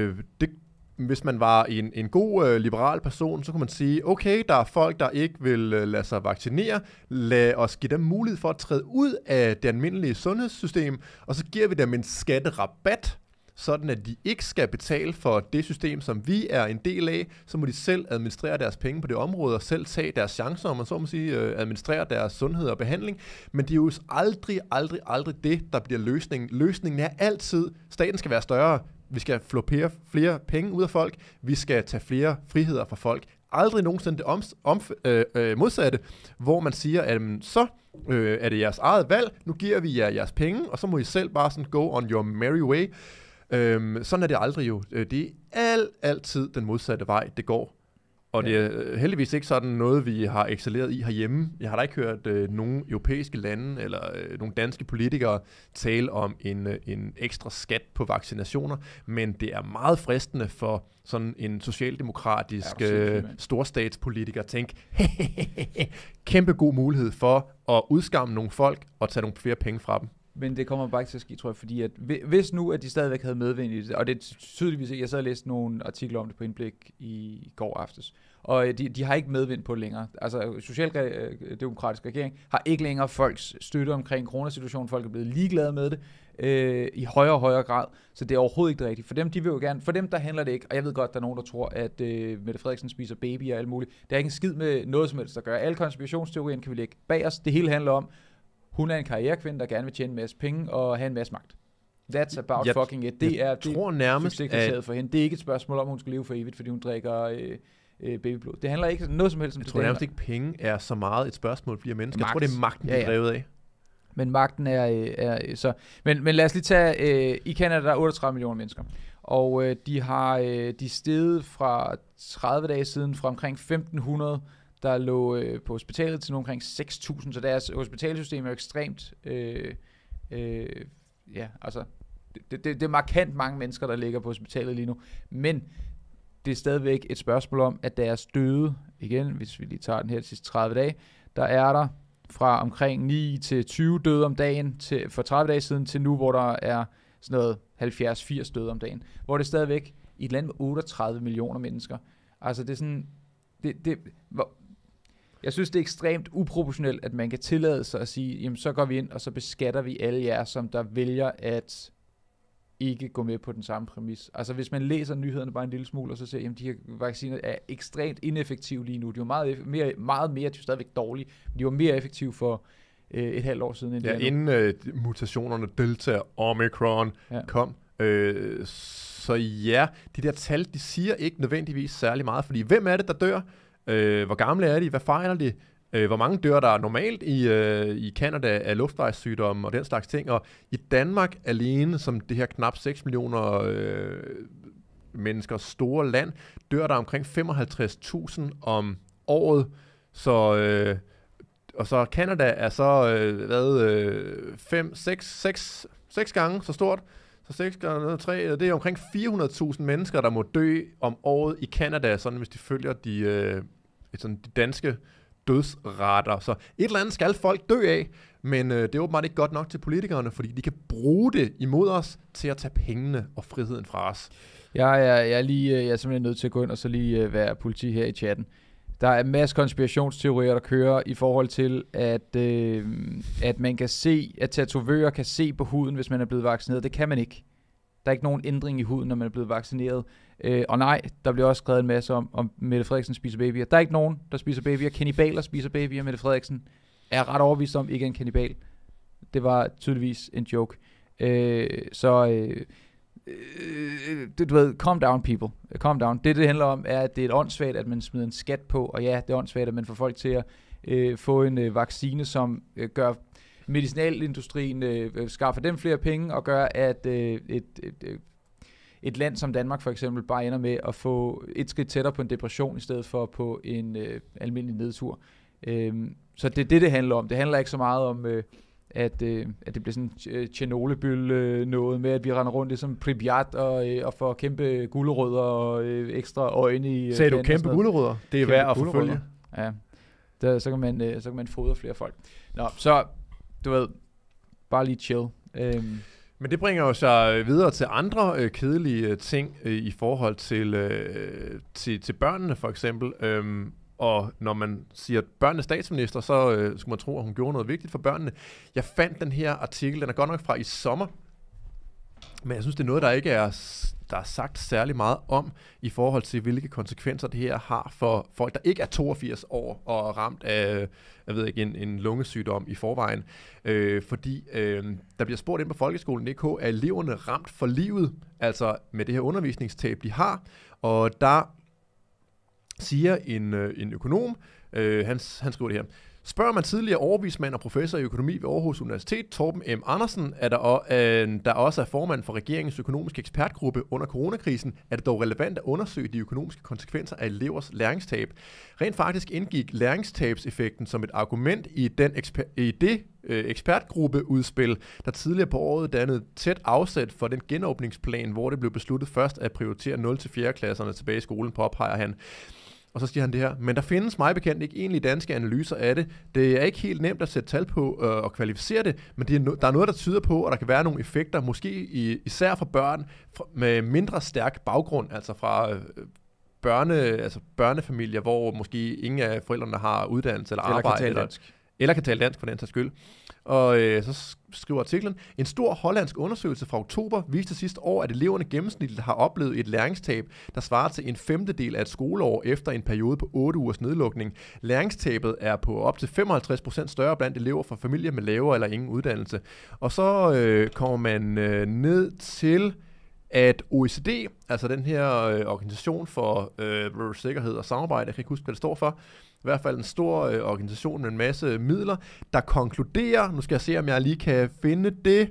hvis man var en god liberal person, så kunne man sige, okay, der er folk, der ikke vil lade sig vaccinere. Lad os give dem mulighed for at træde ud af det almindelige sundhedssystem, og så giver vi dem en skatterabat, sådan at de ikke skal betale for det system, som vi er en del af. Så må de selv administrere deres penge på det område, og selv tage deres chancer, om man så må sige, administrere deres sundhed og behandling. Men det er jo aldrig det, der bliver løsningen. Løsningen er altid, staten skal være større. Vi skal flå flere penge ud af folk. Vi skal tage flere friheder fra folk. Aldrig nogensinde det modsatte, hvor man siger, at så er det jeres eget valg. Nu giver vi jer jeres penge, og så må I selv bare sådan go on your merry way. Sådan er det aldrig jo. Det er altid den modsatte vej, det går. Og det er heldigvis ikke sådan noget, vi har excelleret i herhjemme. Jeg har da ikke hørt nogen europæiske lande eller nogle danske politikere tale om en ekstra skat på vaccinationer, men det er meget fristende for sådan en socialdemokratisk storstatspolitiker at tænke, kæmpe god mulighed for at udskamme nogle folk og tage nogle flere penge fra dem. Men det kommer bare ikke til at ske, tror jeg, fordi at hvis nu, at de stadigvæk havde medvind i det, og det er tydeligvis ikke, jeg sad og læste nogle artikler om det på Indblik i går aftes, og de har ikke medvind på det længere. Altså, socialdemokratisk regering har ikke længere folks støtte omkring coronasituationen. Folk er blevet ligeglade med det i højere og højere grad, så det er overhovedet ikke det rigtige. For dem, de vil jo gerne, for dem, der handler det ikke, og jeg ved godt, der er nogen, der tror, at Mette Frederiksen spiser baby og alt muligt. Det er ikke en skid med noget som helst, der gør. Alle konspirationsteorier kan vi lægge bag os. Det hele handler om, hun er en karrierekvinde, der gerne vil tjene en masse penge og have en masse magt. That's about fucking it. Det er succeskriteriet for hende. Det er ikke et spørgsmål om, hun skal leve for evigt, fordi hun drikker babyblod. Det handler ikke noget som helst om det. Jeg tror nærmest ikke, penge er så meget et spørgsmål for de mennesker. Jeg tror, det er magten, der er drevet af. Men magten er så... Men lad os lige tage... I Canada, der er 38 millioner mennesker. Og de er steget fra 30 dage siden fra omkring 1.500, der lå på hospitalet, til omkring 6.000, så deres hospitalsystem er jo ekstremt, altså, det er markant mange mennesker, der ligger på hospitalet lige nu, men det er stadigvæk et spørgsmål om, at deres døde, igen, hvis vi lige tager den her de sidste 30 dage, der er der fra omkring 9 til 20 døde om dagen, for 30 dage siden til nu, hvor der er sådan noget 70-80 døde om dagen, hvor det er stadigvæk i et land med 38 millioner mennesker. Altså det er sådan, jeg synes, det er ekstremt uproportionelt, at man kan tillade sig at sige, jamen så går vi ind, og så beskatter vi alle jer, som der vælger at ikke gå med på den samme præmis. Altså hvis man læser nyhederne bare en lille smule, og så ser, jamen de her vacciner er ekstremt ineffektive lige nu. De var meget mere, de er stadigvæk dårlige, men de var mere effektive for et halvt år siden. Inden mutationerne Delta og Omicron kom, Så ja, de der tal, de siger ikke nødvendigvis særlig meget, fordi hvem er det, der dør? Hvor gamle er de? Hvad fejler de? Hvor mange dør der normalt i Canada af luftvejssygdomme og den slags ting? Og i Danmark alene, som det her knap 6 millioner menneskers store land, dør der omkring 55.000 om året. Og så Canada er så 6 gange så stort. Så 6 gange 3, det er omkring 400.000 mennesker, der må dø om året i Canada, sådan hvis de følger de danske dødsrater. Så et eller andet skal folk dø af, men det er åbenbart ikke godt nok til politikerne, fordi de kan bruge det imod os til at tage pengene og friheden fra os. Jeg er simpelthen nødt til at gå ind og så lige være politi her i chatten. Der er en masse konspirationsteorier, der kører i forhold til, at man kan se, at tatovører kan se på huden, hvis man er blevet vaccineret. Det kan man ikke. Der er ikke nogen ændring i huden, når man er blevet vaccineret. Og nej, der bliver også skrevet en masse om Mette Frederiksen spiser babyer. Der er ikke nogen, der spiser babyer. Kannibaler spiser babyer. Mette Frederiksen er ret overbevist om, ikke en kannibal. Det var tydeligvis en joke. Du ved, calm down people. Calm down. Det handler om, er, at det er et åndssvagt, at man smider en skat på. Og ja, det er åndssvagt, at man får folk til at få en vaccine, som gør medicinalindustrien, skaffer dem flere penge, og gør, at et land som Danmark for eksempel bare ender med at få et skridt tættere på en depression, i stedet for på en almindelig nedtur. Så det er det handler om. Det handler ikke så meget om, at det bliver sådan Tjernobyl noget med, at vi render rundt som Pripyat og får kæmpe gulerødder og ekstra øjne i... Sagde du kæmpe gulerødder? Det er værd at forfølge. Ja, så kan man fodre flere folk. Nå, så du ved, bare lige chill. Men det bringer jo så videre til andre kedelige ting i forhold til børnene for eksempel. Og når man siger børnenes statsminister, så skulle man tro, at hun gjorde noget vigtigt for børnene. Jeg fandt den her artikel, den er godt nok fra i sommer, men jeg synes, det er noget, der ikke er sagt særlig meget om, i forhold til, hvilke konsekvenser det her har for folk, der ikke er 82 år og er ramt af, en lungesygdom i forvejen. Fordi der bliver spurgt ind på folkeskolen.dk, er eleverne ramt for livet, altså med det her undervisningstab, de har, og der siger en økonom, han skriver det her. Spørger man tidligere overvismand og professor i økonomi ved Aarhus Universitet, Torben M. Andersen, der også er formand for regeringens økonomiske ekspertgruppe under coronakrisen, er det dog relevant at undersøge de økonomiske konsekvenser af elevers læringstab. Rent faktisk indgik læringstabseffekten som et argument i det ekspertgruppeudspil, der tidligere på året dannede tæt afsæt for den genåbningsplan, hvor det blev besluttet først at prioritere 0-4. klasserne tilbage i skolen, påpeger han. Og så siger han det her, men der findes mig bekendt ikke egentlig danske analyser af det. Det er ikke helt nemt at sætte tal på og kvalificere det, men der er noget, der tyder på, at der kan være nogle effekter, måske især for børn med mindre stærk baggrund, altså fra børnefamilier, hvor måske ingen af forældrene har uddannelse eller arbejde. Eller kan tale dansk for den sags skyld. Og så skriver artiklen, en stor hollandsk undersøgelse fra oktober viste sidste år, at eleverne gennemsnitligt har oplevet et læringstab, der svarer til 1/5 af et skoleår efter en periode på 8 ugers nedlukning. Læringstabet er på op til 55% større blandt elever fra familier med lavere eller ingen uddannelse. Og så kommer man ned til, at OECD, altså den her organisation for sikkerhed og samarbejde, jeg kan ikke huske, hvad det står for, i hvert fald en stor organisation med en masse midler, der konkluderer, nu skal jeg se, om jeg lige kan finde det,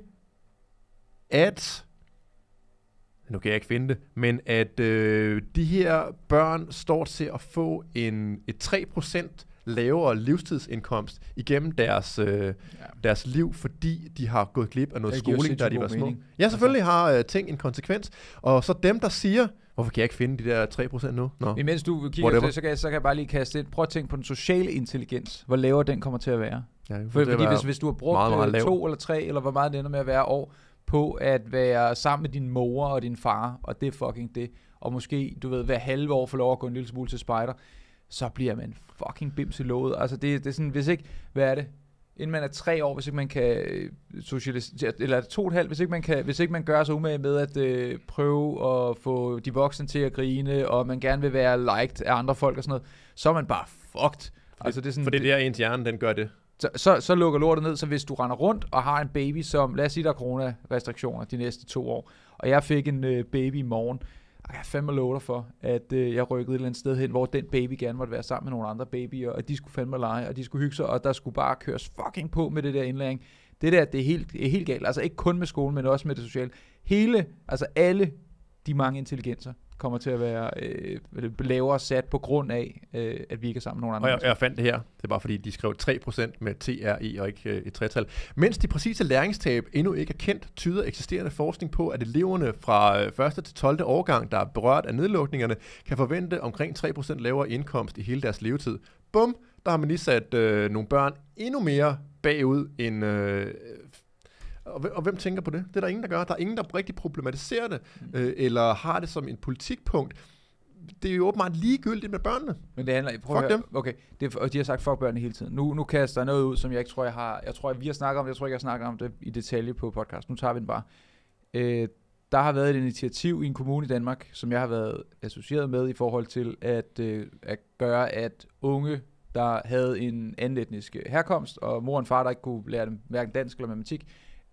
nu kan jeg ikke finde det, men at de her børn står til at få et 3% lavere livstidsindkomst igennem deres liv, fordi de har gået glip af noget skoling, da de var små. Ja, selvfølgelig har ting en konsekvens, og så dem, der siger, hvorfor kan jeg ikke finde de der 3% nu? Nå. Imens du kigger efter det, så kan jeg bare lige kaste ind. Prøv at tænke på den sociale intelligens. Hvor lavere den kommer til at være. Ja, fordi hvis du har brugt meget 2 eller 3, eller hvor meget det ender med at være år, på at være sammen med din mor og din far, og det er fucking det, og måske, du ved, hver halve år får lov at gå en lille smule til spejder, så bliver man fucking bims i låget. Altså det er sådan, hvis ikke, hvad er det? Inden man er 3 år, hvis ikke man kan socialisere, eller 2,5, hvis ikke man gør sig umage med at prøve at få de voksne til at grine, og man gerne vil være liked af andre folk og sådan noget, så er man bare fucked. Altså det er sådan, for det er der ens hjerne, den gør det. Så lukker lortet ned, så hvis du render rundt og har en baby, som, lad os sige, der er coronarestriktioner de næste 2 år, og jeg fik en baby i morgen, og jeg er fandme love dig for, at jeg rykkede et eller andet sted hen, hvor den baby gerne måtte være sammen med nogle andre babyer, og de skulle fandme lege, og de skulle hygge sig, og der skulle bare køres fucking på med det der indlæring. Det der, det er helt galt. Altså ikke kun med skolen, men også med det sociale. Alle de mange intelligenser kommer til at være lavere sat på grund af, at vi ikke er sammen med nogen andre. Og jeg fandt det her. Det er bare fordi, de skrev 3% med TRI og ikke et tretal. Mens de præcise læringstab endnu ikke er kendt, tyder eksisterende forskning på, at eleverne fra 1. til 12. årgang, der er berørt af nedlukningerne, kan forvente omkring 3% lavere indkomst i hele deres levetid. Bum! Der har man lige sat nogle børn endnu mere bagud end... Og hvem tænker på det? Det er der ingen, der gør. Der er ingen, der rigtig problematiserer det, eller har det som en politikpunkt. Det er jo åbenbart ligegyldigt med børnene. Men det handler... Fuck dem. Okay, og de har sagt fuck børnene hele tiden. Nu kaster jeg noget ud, som jeg ikke tror, jeg har... Jeg tror, vi har snakket om det. Jeg tror ikke, jeg snakker om det i detalje på podcast. Nu tager vi den bare. Der har været et initiativ i en kommune i Danmark, som jeg har været associeret med i forhold til at gøre, at unge, der havde en anden etnisk herkomst, og mor og far, der ikke kunne lære dem hverken dansk eller matematik,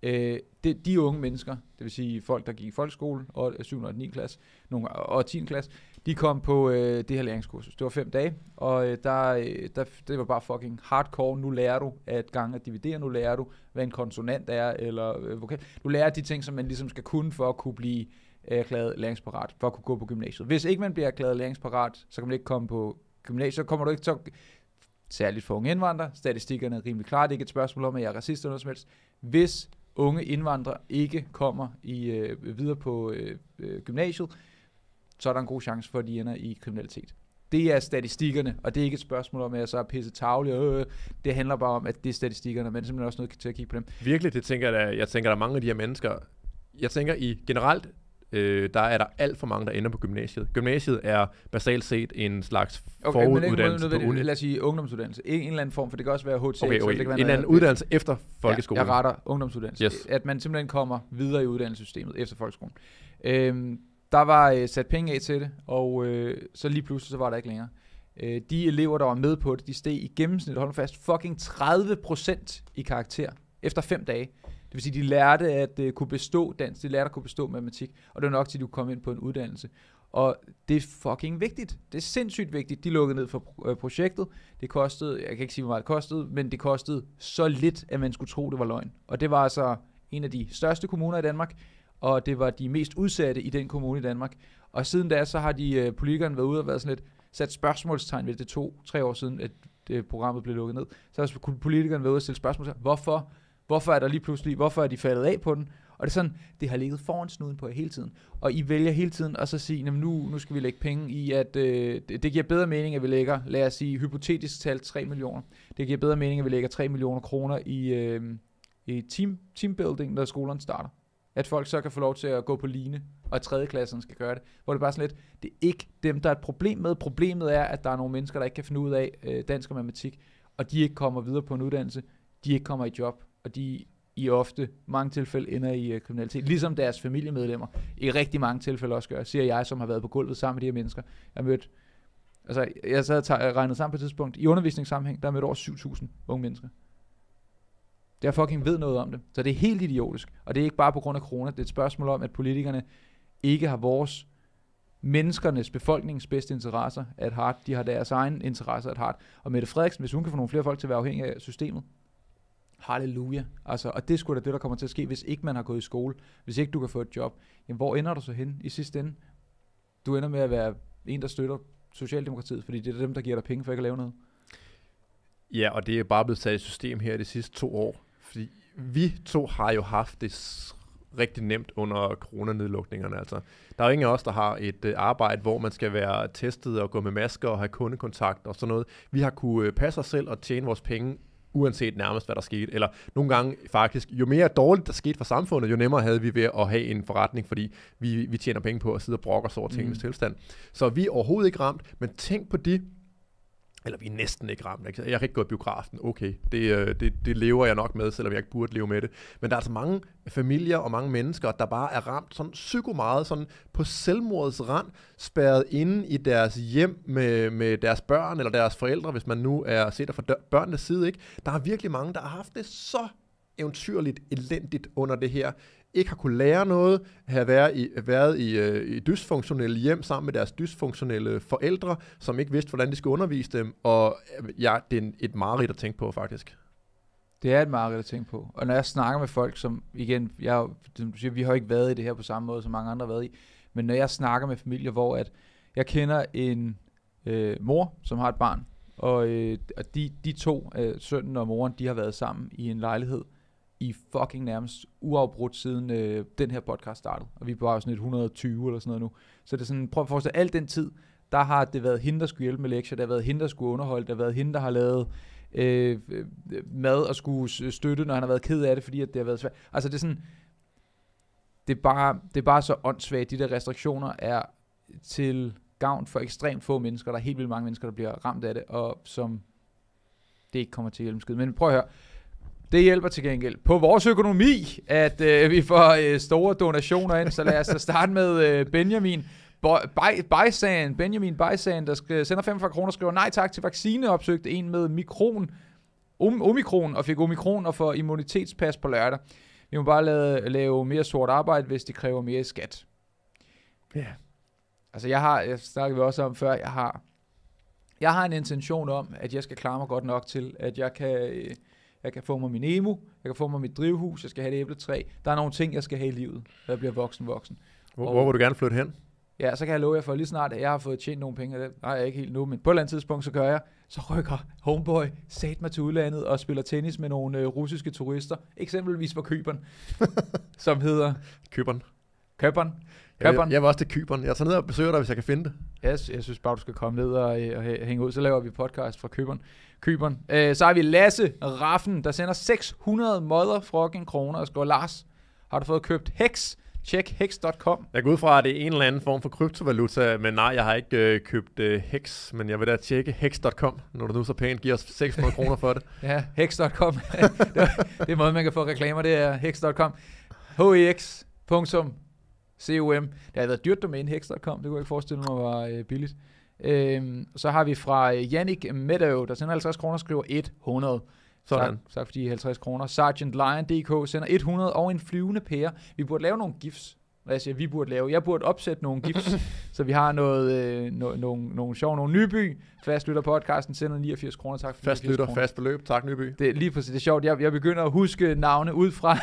de unge mennesker, det vil sige folk, der gik i folkeskole, og 7. og 9. klasse, og 10. klasse, de kom på det her læringskursus. Det var 5 dage, og det var bare fucking hardcore. Nu lærer du at gange og dividere, nu lærer du, hvad en konsonant er, eller vokal. Du lærer de ting, som man ligesom skal kunne for at kunne blive erklæret læringsparat, for at kunne gå på gymnasiet. Hvis ikke man bliver erklæret læringsparat, så kan man ikke komme på gymnasiet, så kommer du ikke til særligt for unge indvandrere. Statistikkerne er rimelig klare. Det er ikke et spørgsmål om, at jeg er racist eller noget som helst. Hvis unge indvandrere ikke kommer videre på gymnasiet, så er der en god chance for, at de ender i kriminalitet. Det er statistikkerne, og det er ikke et spørgsmål om, at jeg så er pisse tavlig. Det handler bare om, at det er statistikkerne, men simpelthen også nødt til at kigge på dem. Virkelig, det tænker jeg tænker, der er mange af de her mennesker. Jeg tænker generelt, der er der alt for mange, der ender på gymnasiet. Gymnasiet er basalt set en slags forududdannelse på uni. Lad os sige ungdomsuddannelse. En eller anden form, for det kan også være HTX. Okay. Det kan være en anden uddannelse efter folkeskolen. Ja, jeg retter ungdomsuddannelse. Yes. At man simpelthen kommer videre i uddannelsessystemet efter folkeskolen. Der var sat penge af til det, og så lige pludselig så var der ikke længere. De elever, der var med på det, de steg i gennemsnit, hold nu fast, fucking 30% i karakter efter 5 dage. Det vil sige, de lærte at kunne bestå dansk, de lærte at kunne bestå matematik, og det var nok til, at du kom ind på en uddannelse. Og det er fucking vigtigt. Det er sindssygt vigtigt. De lukkede ned for projektet. Det kostede, jeg kan ikke sige, hvor meget det kostede, men det kostede så lidt, at man skulle tro, det var løgn. Og det var altså en af de største kommuner i Danmark, og det var de mest udsatte i den kommune i Danmark. Og siden da, så har de politikerne været ude og været sådan lidt sat spørgsmålstegn ved det 2-3 år siden, at programmet blev lukket ned. Så har politikerne været ude og stille spørgsmål til, hvorfor er der lige pludselig, hvorfor er de faldet af på den? Og det er sådan, det har ligget foran snuden på jer hele tiden. Og I vælger hele tiden at så sige, nu skal vi lægge penge i, at det giver bedre mening, at vi lægger, lad os sige, hypotetisk tal 3 millioner. Det giver bedre mening, at vi lægger 3 millioner kroner i teambuilding, når skolerne starter. At folk så kan få lov til at gå på line, og at 3. klassen skal gøre det. Hvor det er bare sådan lidt, det er ikke dem, der er et problem med. Problemet er, at der er nogle mennesker, der ikke kan finde ud af dansk og matematik, og de ikke kommer videre på en uddannelse, de ikke kommer i job, og de i mange tilfælde ender i kriminalitet, ligesom deres familiemedlemmer i rigtig mange tilfælde også gør, siger jeg, som har været på gulvet sammen med de her mennesker. Jeg sad og regnede sammen på et tidspunkt, i undervisningssammenhæng, der er mødt over 7.000 unge mennesker. Jeg fucking ved noget om det, så det er helt idiotisk, og det er ikke bare på grund af corona, det er et spørgsmål om, at politikerne ikke har vores menneskernes, befolkningens bedste interesser at heart, de har deres egen interesser at heart, og Mette Frederiksen, hvis hun kan få nogle flere folk til at være afhængige af systemet, halleluja. Og det er sgu da det, der kommer til at ske, hvis ikke man har gået i skole, hvis ikke du kan få et job. Jamen, hvor ender du så hen i sidste ende? Du ender med at være en, der støtter Socialdemokratiet, fordi det er dem, der giver dig penge for ikke at lave noget. Ja, og det er bare blevet sat i system her de sidste 2 år. Fordi vi 2 har jo haft det rigtig nemt under coronanedlukningerne. Altså, der er jo ingen af os, der har et arbejde, hvor man skal være testet og gå med masker og have kundekontakt og sådan noget. Vi har kunne passe os selv og tjene vores penge uanset nærmest, hvad der skete. Eller nogle gange faktisk, jo mere dårligt der skete for samfundet, jo nemmere havde vi ved at have en forretning, fordi vi tjener penge på at sidde og brokke os over tingens tilstand. Så vi er overhovedet ikke ramt, men tænk på de eller vi er næsten ikke ramt. Ikke? Jeg kan ikke gå i biografen. Okay, det lever jeg nok med, selvom jeg ikke burde leve med det. Men der er altså mange familier og mange mennesker, der bare er ramt sådan meget sådan på selvmordets rand, spærret inde i deres hjem med deres børn eller deres forældre, hvis man nu er set fra børnenes side. Ikke? Der er virkelig mange, der har haft det så eventyrligt elendigt under det her. Ikke har kunne lære noget, have været i dysfunktionelle hjem sammen med deres dysfunktionelle forældre, som ikke vidste, hvordan de skulle undervise dem, og ja, det er et mareridt at tænke på, faktisk. Det er et mareridt at tænke på, og når jeg snakker med folk, som igen, vi har ikke været i det her på samme måde, som mange andre har været i, men når jeg snakker med familier, hvor at jeg kender en mor, som har et barn, og de to, sønnen og moren, de har været sammen i en lejlighed, i fucking nærmest uafbrudt siden den her podcast startede. Og vi er bare sådan et 120 eller sådan noget nu. Så det er sådan, prøv at forestille al den tid, der har det været hende, der skulle hjælpe med lektier, der har været hende, der skulle underholde, der har været hende, der har lavet mad og skulle støtte, når han har været ked af det, fordi at det har været svært. Altså det er sådan, det er bare så åndssvagt. De der restriktioner er til gavn for ekstremt få mennesker. Der er helt vildt mange mennesker, der bliver ramt af det, og som det ikke kommer til at hjælpe skid. Men prøv at høre. Det hjælper til gengæld på vores økonomi, at vi får store donationer ind. Så lad os starte med Benjamin Bejsan, der sender 45 kroner, skriver nej tak til vaccine, opsøgte en med omikron og fik omikron og får immunitetspas på lørdag. Vi må bare lave mere sort arbejde, hvis de kræver mere skat. Ja. Yeah. Altså jeg snakkede vi også om før, jeg har en intention om, at jeg skal klare mig godt nok til, at jeg kan få mig min emo, jeg kan få mig mit drivhus, jeg skal have et æbletræ. Der er nogle ting, jeg skal have i livet, når jeg bliver voksen. Hvor vil du gerne flytte hen? Ja, så kan jeg love jer for lige snart, at jeg har fået tjent nogle penge. Nej, jeg er ikke helt nu, men på et eller andet tidspunkt, så gør jeg. Så rykker Homeboy sat mig til udlandet og spiller tennis med nogle russiske turister. Eksempelvis på Cypern, som hedder... Cypern. Jeg var også til Cypern. Jeg tager ned og besøger dig, hvis jeg kan finde det. Jeg synes bare, du skal komme ned og hænge ud. Så laver vi podcast fra Cypern. Så har vi Lasse Raffen, der sender 600 fucking kroner og skriver, Lars, har du fået købt Hex? Tjek hex.com. Jeg går ud fra, at det er en eller anden form for kryptovaluta, men nej, jeg har ikke købt Hex, men jeg vil da tjekke hex.com, når du nu så pænt giver os 600 kroner for det. Ja, hex.com. det er måde, man kan få reklamer, det er hex.com. hex.com. Det har været dyrt domæne, hex.com. Det kunne jeg ikke forestille mig var billigt. Så har vi fra Jannik Meadow, der sender 50 kroner, skriver 100. Sådan. Tak for de 50 kroner. Sergeant Lion.dk sender 100 og en flyvende pære. Vi burde lave nogle gifs. Jeg burde opsætte nogle gifs, så vi har nogle sjov, nogle Nyby. Fastlytter podcasten sender 89 kroner. Tak for Fastlytter, fast beløb. Tak Nyby. Det er lige præcis, det er sjovt. Jeg begynder at huske navne ud fra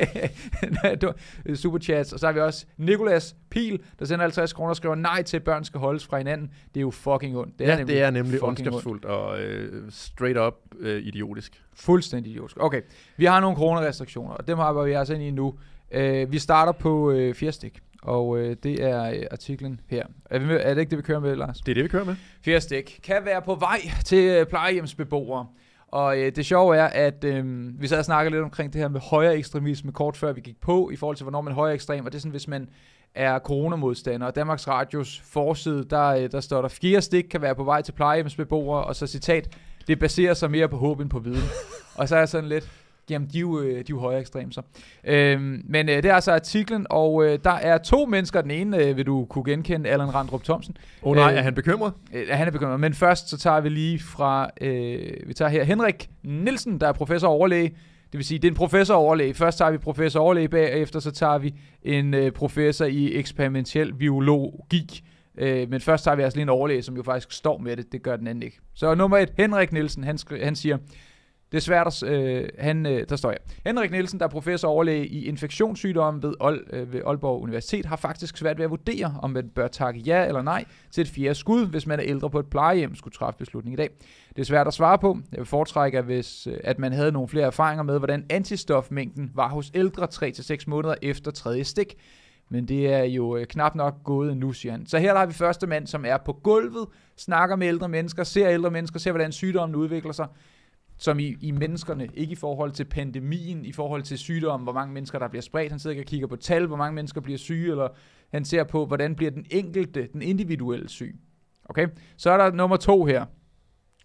superchats. Og så har vi også Nicolas Pil, der sender 50 kroner og skriver nej til, at børn skal holdes fra hinanden. Det er jo fucking ondt. Det er nemlig ondskabsfuldt og straight up idiotisk. Fuldstændig idiotisk. Okay, vi har nogle coronarestriktioner, og dem har vi altså ind i nu. Vi starter på Fierstik, og det er artiklen her. Er det ikke det, vi kører med, Lars? Det er det, vi kører med. Fierstik kan være på vej til plejehjemsbeboere. Og det sjove er, at vi sad og snakkede lidt omkring det her med højere ekstremisme kort før vi gik på, i forhold til, hvornår man er højere ekstrem. Og det er sådan, hvis man er coronamodstander. Og Danmarks Radios forside, der står der, Fierstik kan være på vej til plejehjemsbeboere, og så citat, det baserer sig mere på håb end på viden. Og så er jeg sådan lidt... Jamen, de er jo højere ekstrem, så. Men det er altså artiklen, og der er to mennesker. Den ene vil du kunne genkende, Allan Randrup Thomsen. Nej, er han bekymret? Han er bekymret, men først så tager vi lige fra, vi tager her Henrik Nielsen, der er professor og overlæge. Det vil sige, det er en professor og overlæge. Først tager vi professor og overlæge, bagefter så tager vi en professor i eksperimentel biologi. Men først tager vi altså lige en overlæge, som jo faktisk står med det. Det gør den anden ikke. Så nummer 1, Henrik Nielsen, han siger... Det er svært der står jeg. Henrik Nielsen, der er professor og overlæge i infektionssygdomme ved Aalborg Universitet, har faktisk svært ved at vurdere, om man bør takke ja eller nej til et fjerde skud, hvis man er ældre på et plejehjem, skulle træffe beslutning i dag. Det er svært at svare på. Jeg vil foretrække, at man havde nogle flere erfaringer med, hvordan antistofmængden var hos ældre 3-6 måneder efter tredje stik. Men det er jo knap nok gået nu, siger han. Så her der har vi første mand, som er på gulvet, snakker med ældre mennesker, ser hvordan sygdommen udvikler sig, som i menneskerne, ikke i forhold til pandemien, i forhold til sygdommen, hvor mange mennesker, der bliver spredt. Han sidder og kigger på tal, hvor mange mennesker bliver syge, eller han ser på, hvordan bliver den individuelle syg. Okay? Så er der nummer 2 her.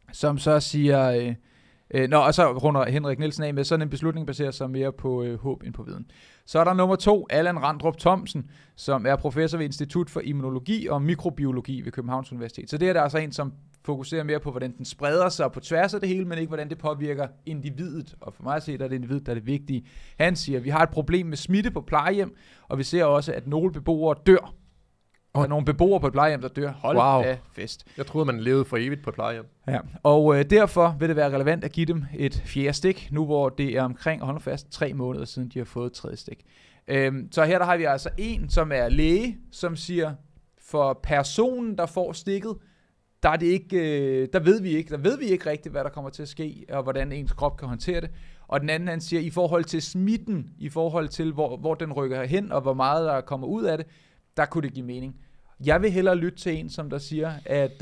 som så siger... og så runder Henrik Nielsen af med, sådan en beslutning baserer sig mere på håb end på viden. Så er der nummer 2, Allan Randrup Thomsen, som er professor ved Institut for Immunologi og Mikrobiologi ved Københavns Universitet. Så det er der altså en, som fokuserer mere på, hvordan den spreder sig på tværs af det hele, men ikke hvordan det påvirker individet. Og for mig at se, der er det individet, der er det vigtige. Han siger, at vi har et problem med smitte på plejehjem, og vi ser også, at nogle beboere dør. Der er nogle beboere på et plejehjem, der dør. Hold da fest. Jeg troede, man levede for evigt på et plejehjem. Ja, og derfor vil det være relevant at give dem et 4. stik, nu hvor det er omkring, hold nu fast, 3 måneder siden, de har fået et 3. stik. Så her der har vi altså en, som er læge, som siger, for personen, der får stikket, der er det ikke, der ved vi ikke rigtigt, hvad der kommer til at ske, og hvordan ens krop kan håndtere det. Og den anden, han siger, i forhold til smitten, i forhold til, hvor den rykker hen, og hvor meget der kommer ud af det, der kunne det give mening. Jeg vil hellere lytte til en, som der siger, at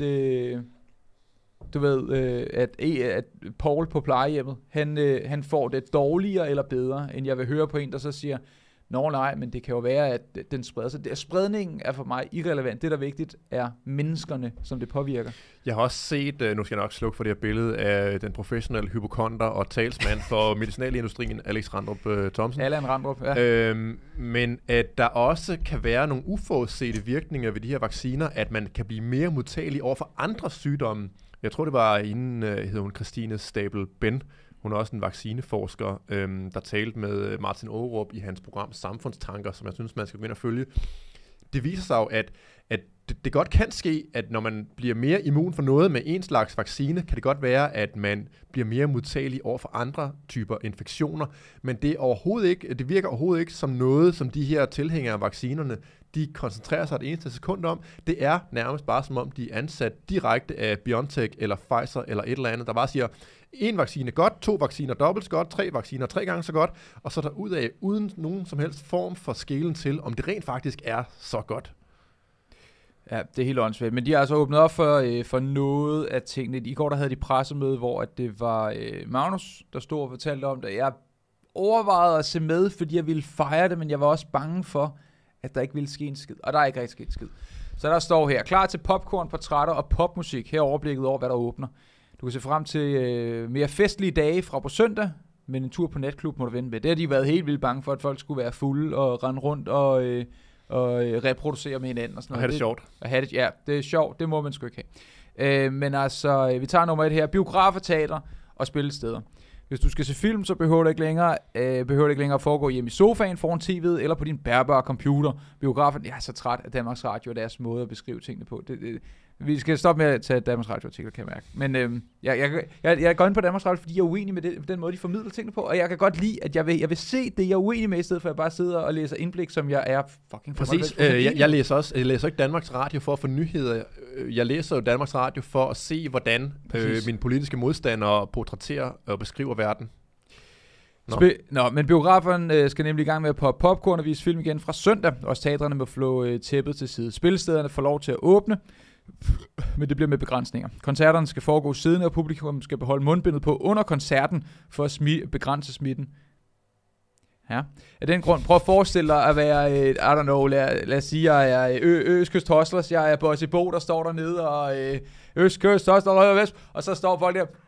at Paul på plejehjemmet, han får det dårligere eller bedre, end jeg vil høre på en, der så siger, nej, men det kan jo være, at den spreder sig. Spredningen er for mig irrelevant. Det, der er vigtigt, er menneskerne, som det påvirker. Jeg har også set, nu skal jeg nok slukke for det her billede, af den professionelle hypokonder og talsmand for medicinalindustrien, Alex Randrup Thomsen. Allan Randrup, ja. Men at der også kan være nogle uforudsete virkninger ved de her vacciner, at man kan blive mere modtagelig over for andre sygdomme. Jeg tror, det var inden, hed hun Christine Stabel Ben. Hun er også en vaccineforsker, der talte med Martin Aarup i hans program Samfundstanker, som jeg synes, man skal gå ind og følge. Det viser sig jo, at det godt kan ske, at når man bliver mere immun for noget med en slags vaccine, kan det godt være, at man bliver mere modtagelig over for andre typer infektioner. Men det virker overhovedet ikke som noget, som de her tilhængere af vaccinerne, de koncentrerer sig et eneste sekund om. Det er nærmest bare som om, de er ansat direkte af BioNTech eller Pfizer eller et eller andet, der bare siger, 1 vaccine godt, 2 vacciner dobbelt så godt, 3 vacciner 3 gange så godt, og så derudaf uden nogen som helst form for skelen til, om det rent faktisk er så godt. Ja, det er helt åndssvagt. Men de har altså åbnet op for noget af tingene. I går der havde de pressemøde, hvor at det var Magnus, der stod og fortalte om det. Jeg overvejede at se med, fordi jeg ville fejre det, men jeg var også bange for, at der ikke ville ske en skid. Og der er ikke rigtig sket en skid. Så der står her, klar til popcorn, portrætter og popmusik. Her overblikket over, hvad der åbner. Du kan se frem til mere festlige dage fra på søndag, men en tur på natklub må du vente med. Det har de været helt vildt bange for, at folk skulle være fulde og rende rundt og reproducere med hinanden. Og sådan noget. Og have det sjovt. Ja, det er sjovt. Det må man sgu ikke have. Men altså, vi tager nummer 1 her. Biografer, teater og spillesteder. Hvis du skal se film, så behøver det ikke længere at foregå hjemme i sofaen foran tv'et eller på din bærbare computer. Biografen, jeg er så træt af Danmarks Radio og deres måde at beskrive tingene på. Vi skal stoppe med at tage Danmarks Radio-artikler, kan jeg mærke. Men jeg går ind på Danmarks Radio, fordi jeg er uenig med den måde, de formidler tingene på. Og jeg kan godt lide, at jeg vil se det, jeg er uenig med, i stedet for at jeg bare sidder og læser indblik, som jeg er fucking... Præcis. Jeg læser ikke Danmarks Radio for at få nyheder. Jeg læser jo Danmarks Radio for at se, hvordan mine politiske modstandere portrætterer og beskriver verden. Men biograferne skal nemlig i gang med at poppe popcorn og vise film igen fra søndag. Også teatrene må flå tæppet til side. Spillestederne får lov til at åbne, men det bliver med begrænsninger. Koncerterne skal foregå siddende, og publikum skal beholde mundbindet på under koncerten for at begrænse smitten. Ja. Af den grund, prøv at forestille dig at være, I don't know, lad os sige, jeg er Østkyst Hostlers, jeg er Bossy Bo, der står dernede, og Østkyst Hostlers, Vest, og så står folk der,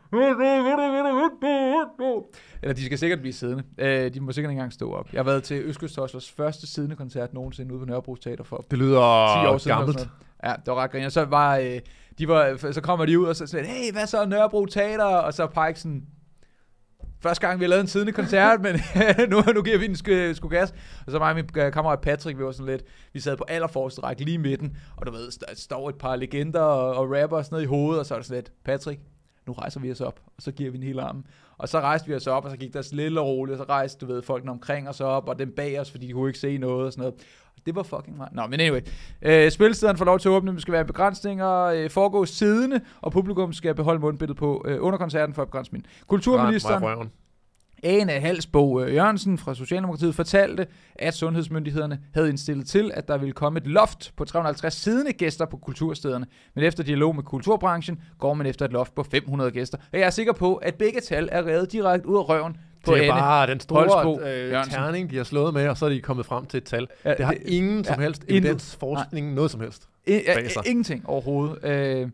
eller de skal sikkert blive siddende. De må sikkert ikke engang stå op. Jeg har været til Østkyst Hostlers første siddende koncert nogensinde ude på Nørrebro Teater for det lyder 10 år siden. Gammelt. Ja, det var ret griner. Så kommer de ud og så siger, hey, hvad så Nørrebro Teater? Og så Pike sådan, første gang vi har lavet en siddende koncert, men nu giver vi den sgu gas. Og så mig og min kammerat Patrick, vi var sådan lidt, vi sad på allerforreste række lige i midten, og du ved, der står et par legender og rapper og sådan noget i hovedet, og så er det sådan lidt, Patrick, nu rejser vi os op, og så giver vi den hele armen. Og så rejste vi os op, og så gik der lille og roligt, og så rejste, du ved, folkene omkring os op, og dem bag os, fordi de kunne ikke se noget og sådan noget. Det var fucking meget. Nå, men anyway. Spilstederne får lov til at åbne, det skal være begrænsninger, foregå siddende, og publikum skal beholde mundbindet på under koncerten for at begrænse min. Kulturministeren Ane Halsbo Jørgensen fra Socialdemokratiet fortalte, at sundhedsmyndighederne havde indstillet til, at der ville komme et loft på 350 siddende gæster på kulturstederne. Men efter dialog med kulturbranchen går man efter et loft på 500 gæster. Og jeg er sikker på, at begge tal er revet direkte ud af røven. Det er bare den store terning, de har slået med, og så er de kommet frem til et tal. Det har ingen som helst evidensforskning, noget som helst. Ingenting overhovedet.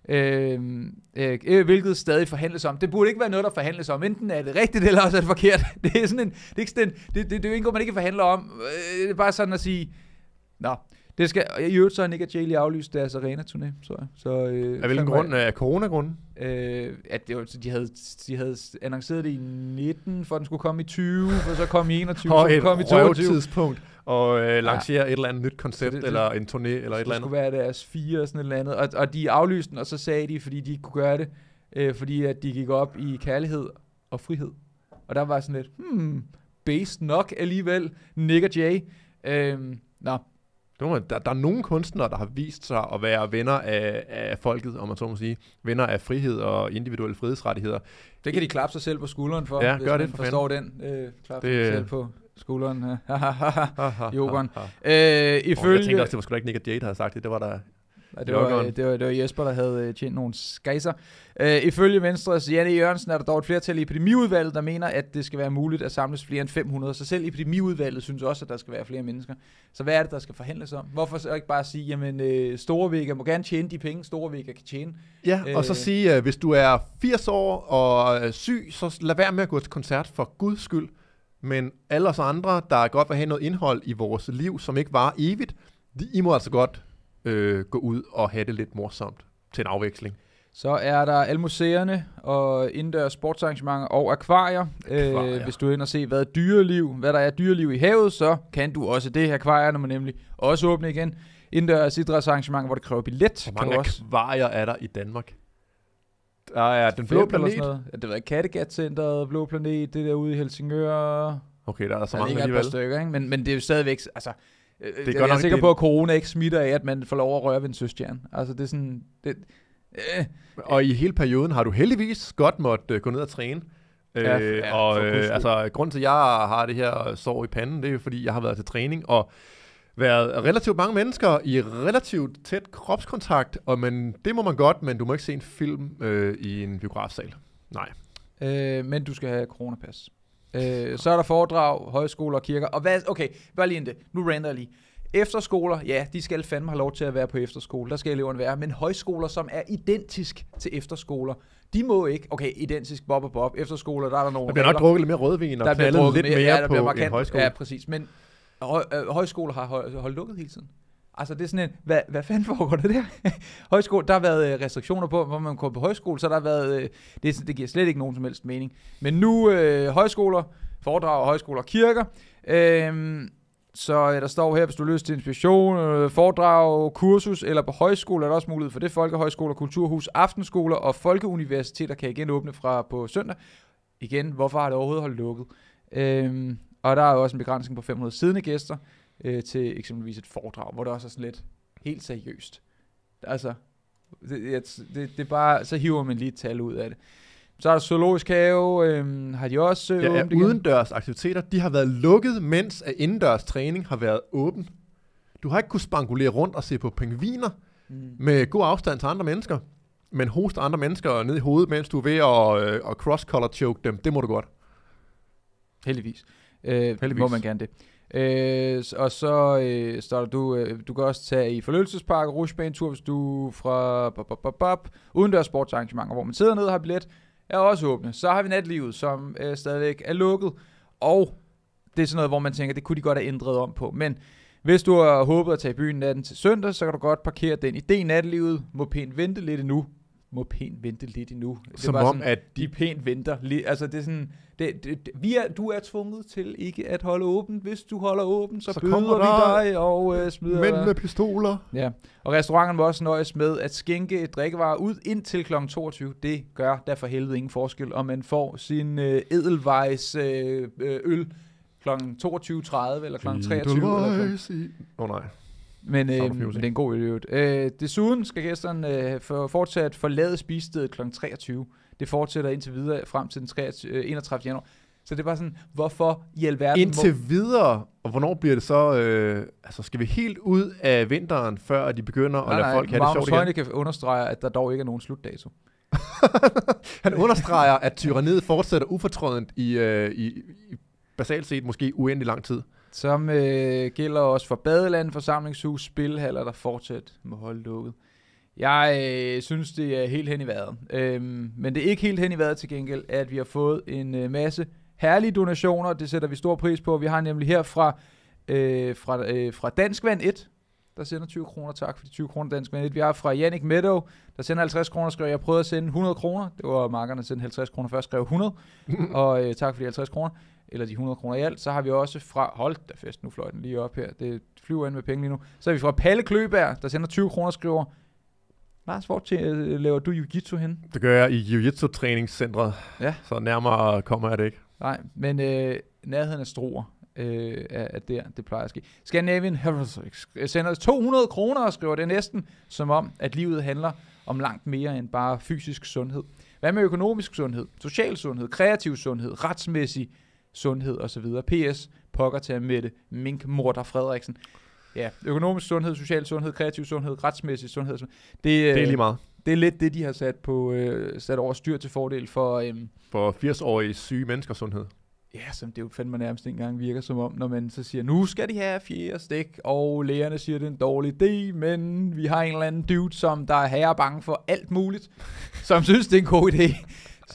Hvilket stadig forhandles om. Det burde ikke være noget, der forhandles om. Enten er det rigtigt, eller også er det forkert. Det er sådan det er jo ikke noget, man ikke forhandler om. Det er bare sådan at sige, nå, det skal, i øvrigt så har Nick og Jay lige aflyst deres arena-turné, tror jeg. Så, af hvilken grund? Af coronagrunden? At det var, de havde annonceret det i 19, for den skulle komme i 20, og så kom i 21, og så kom i 22. tidspunkt og lancere et eller andet nyt koncept, eller en turné, eller et eller andet. Det skulle være deres 4 og sådan et eller andet. Og de aflyste den, og så sagde de, fordi de ikke kunne gøre det, fordi at de gik op i kærlighed og frihed. Og der var sådan lidt, based nok alligevel, Nick og Jay. Nå. Der er nogle kunstnere, der har vist sig at være venner af folket, om man så må sige. Venner af frihed og individuelle frihedsrettigheder. Det kan de klappe sig selv på skulderen for, ja, hvis gør man det forstår den. Klappe sig selv på skulderen. Jokeren. Jeg tænkte også, det var sgu da ikke Nick og Jay, der havde sagt det. Det var der... Det var Jesper, der havde tjent nogle skejser. Ifølge Venstres Janne Jørgensen er der dog et flertal i epidemiudvalget, der mener, at det skal være muligt at samles flere end 500. Så selv epidemiudvalget synes også, at der skal være flere mennesker. Så hvad er det, der skal forhandles om? Hvorfor så ikke bare sige, jamen Storvega må gerne tjene de penge, Storvega kan tjene? Ja, og så sige, hvis du er 80 år og syg, så lad være med at gå til koncert for Guds skyld. Men alle os andre, der godt vil have noget indhold i vores liv, som ikke varer evigt, I må altså godt gå ud og have det lidt morsomt til en afveksling. Så er der alle museerne og indendørs sportsarrangementer og akvarier. Hvis du er inde og se, hvad der er dyreliv i havet, så kan du også det. Akvarierne må nemlig også åbne igen. Indendørs idrætsarrangementer, hvor det kræver billet. Hvor mange akvarier er der i Danmark? Der er den Blå Planet. Ja, det var Kattegat-centeret, Blå Planet, det der ude i Helsingør. Okay, der er så mange alligevel. Der er et par stykker, ikke? Men det er jo stadigvæk... Altså, jeg er sikker på, at corona ikke smitter af, at man får lov at røre ved en søstjerne. Altså, det er sådan... Og i hele perioden har du heldigvis godt måtte gå ned og træne. Grunden til, at jeg har det her sår i panden, det er jo, fordi jeg har været til træning og været relativt mange mennesker i relativt tæt kropskontakt. Det må man godt, men du må ikke se en film i en biografsal. Nej. Men du skal have coronapas. Så er der foredrag, højskoler og kirker. Og hvad, okay, bare lige ind det. Nu rander jeg lige. Efterskoler, ja, de skal fandme have lov til at være på efterskole. Der skal eleverne være. Men højskoler, som er identisk til efterskoler, de må ikke. Okay, identisk bob og bob. Efterskoler, der er der nogle... Der bliver nok drukket lidt mere rødvin og knaldet lidt mere på en højskole. Ja, præcis. Men højskoler har holdt lukket hele tiden. Altså, det er sådan en... Hvad fanden foregår det der? Højskole, der har været restriktioner på, hvor man kommer på højskole, så der har været... Det giver slet ikke nogen som helst mening. Men nu højskoler, foredrag, højskoler og kirker... Så der står her, hvis du har lyst til inspiration, foredrag, kursus eller på højskole, er der også mulighed for det. Folkehøjskoler, kulturhus, aftenskoler og folkeuniversiteter kan igen åbne fra på søndag. Igen, hvorfor har det overhovedet holdt lukket? Og der er også en begrænsning på 500 siddende gæster til eksempelvis et foredrag, hvor det også er sådan lidt helt seriøst. Altså, det er bare, så hiver man lige et tal ud af det. Så er der zoologisk have, har de også åbent igen? Udendørs aktiviteter, de har været lukket, mens indendørs træning har været åben. Du har ikke kunnet spangulere rundt og se på pingviner med god afstand til andre mennesker, men hoste andre mennesker ned i hovedet, mens du er ved at cross-color choke dem. Det må du godt. Heldigvis. Må man gerne det. Og så starter du kan også tage i forlystelsespark og rutsjebanetur, hvis du fra udendørs sportsarrangementer, hvor man sidder ned og har billet, er også åbne. Så har vi natlivet, som stadigvæk er lukket, og det er sådan noget, hvor man tænker, det kunne de godt have ændret om på. Men hvis du har håbet at tage i byen natten til søndag, så kan du godt parkere den idé. Natlivet må pænt vente lidt endnu. Som om, at de pænt venter. Altså, det er sådan... Du er tvunget til ikke at holde åbent. Hvis du holder åbent, så bøder vi dig og smider... Mænd med pistoler. Ja, og restauranterne må også nøjes med at skænke drikkevarer ud indtil kl. 22. Det gør der for helvede ingen forskel, om man får sin Edelweiss øl kl. 22.30 eller kl. 23. Nej. Men det er en god øl. Desuden skal gæsterne fortsat forlade spisestedet kl. 23. Det fortsætter indtil videre frem til den 31. januar. Så det er bare sådan, hvorfor i alverden... Indtil videre, og hvornår bliver det så... skal vi helt ud af vinteren, før de begynder at lade folk have det sjovt igen? Magnus kan understrege, at der dog ikke er nogen slutdato. Han understreger, at tyranniet fortsætter ufortrødent i basalt set måske uendelig lang tid. Som gælder også for badeland, forsamlingshus, spilhaller, der fortsat må holde lukket. Jeg synes, det er helt hen i vejret. Men det er ikke helt hen i vejret til gengæld, at vi har fået en masse herlige donationer. Det sætter vi stor pris på. Vi har nemlig her fra Dansk Vand 1, der sender 20 kroner. Tak for de 20 kroner, Dansk Vand 1. Vi har fra Jannik Meadow, der sender 50 kroner. Skrev, jeg prøvede at sende 100 kroner. Det var markerne, der sendte 50 kroner først, skrev 100. Og tak for de 50 kroner. Eller de 100 kroner i alt. Så har vi også fra, hold da fest, nu fløj den lige op her. Det flyver ind med penge lige nu. Så har vi fra Palle Kløberg, der sender 20 kroner, skriver, Lars, hvor laver du jiu-jitsu hen? Det gør jeg i jiu-jitsu-træningscentret. Ja. Så nærmere kommer jeg det ikke. Nej, men nærheden af Struer er der, det plejer at ske. Scandinavian sender 200 kroner og skriver det næsten som om, at livet handler om langt mere end bare fysisk sundhed. Hvad med økonomisk sundhed, social sundhed, kreativ sundhed, retsmæssig sundhed osv.? PS, pokker til at Mette Mink Morter Frederiksen. Ja, økonomisk sundhed, social sundhed, kreativ sundhed, retsmæssig sundhed. Det er lige meget. Det er lidt det, de har sat over styr til fordel for 80-årige syge menneskers sundhed. Ja, som det jo fandme nærmest ikke engang virker som om, når man så siger, nu skal de have 4 stik, og lægerne siger, det er en dårlig idé, men vi har en eller anden dude, som der er herre bange for alt muligt, som synes, det er en god idé.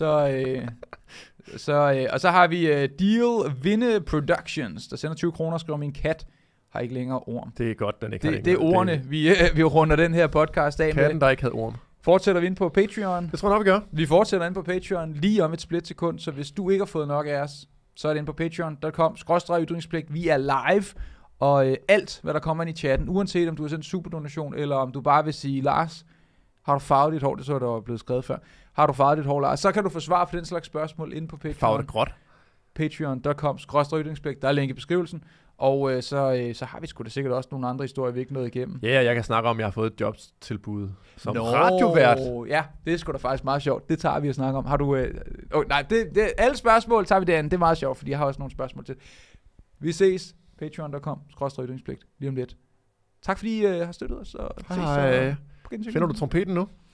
Og så har vi Deal Vinde Productions, der sender 20 kroner og skriver, min kat har ikke længere orm. Det er godt, den ikke har det er ordene, vi runder den her podcast af med. Katten, der ikke havde orm. Fortsætter vi ind på Patreon? Det tror jeg nok, vi gør. Vi fortsætter ind på Patreon lige om et splitsekund, så hvis du ikke har fået nok af os, så er det ind på patreon.com/ytringspligt. Vi er live, og alt, hvad der kommer ind i chatten, uanset om du har sendt superdonation, eller om du bare vil sige, Lars, har du farvet dit hår? Det så der var blevet skrevet før. Har du farvet dit hår, Lars? Så kan du få svar på den slags spørgsmål inde på Patreon. Farvet det gråt. Patreon.com/ytringspligt. Der er link i beskrivelsen. Og så har vi sgu da sikkert også nogle andre historier, vi ikke nåede igennem. Ja, jeg kan snakke om, at jeg har fået et jobtilbud som radiovært. Ja, det er sgu da faktisk meget sjovt. Det tager vi at snakke om. Har du... nej, alle spørgsmål tager vi derinde. Det er meget sjovt, fordi jeg har også nogle spørgsmål til. Vi ses. Patreon.com/ytringspligt lige om lidt. Tak fordi I har støttet os. Og ses. Finder du trompeten nu?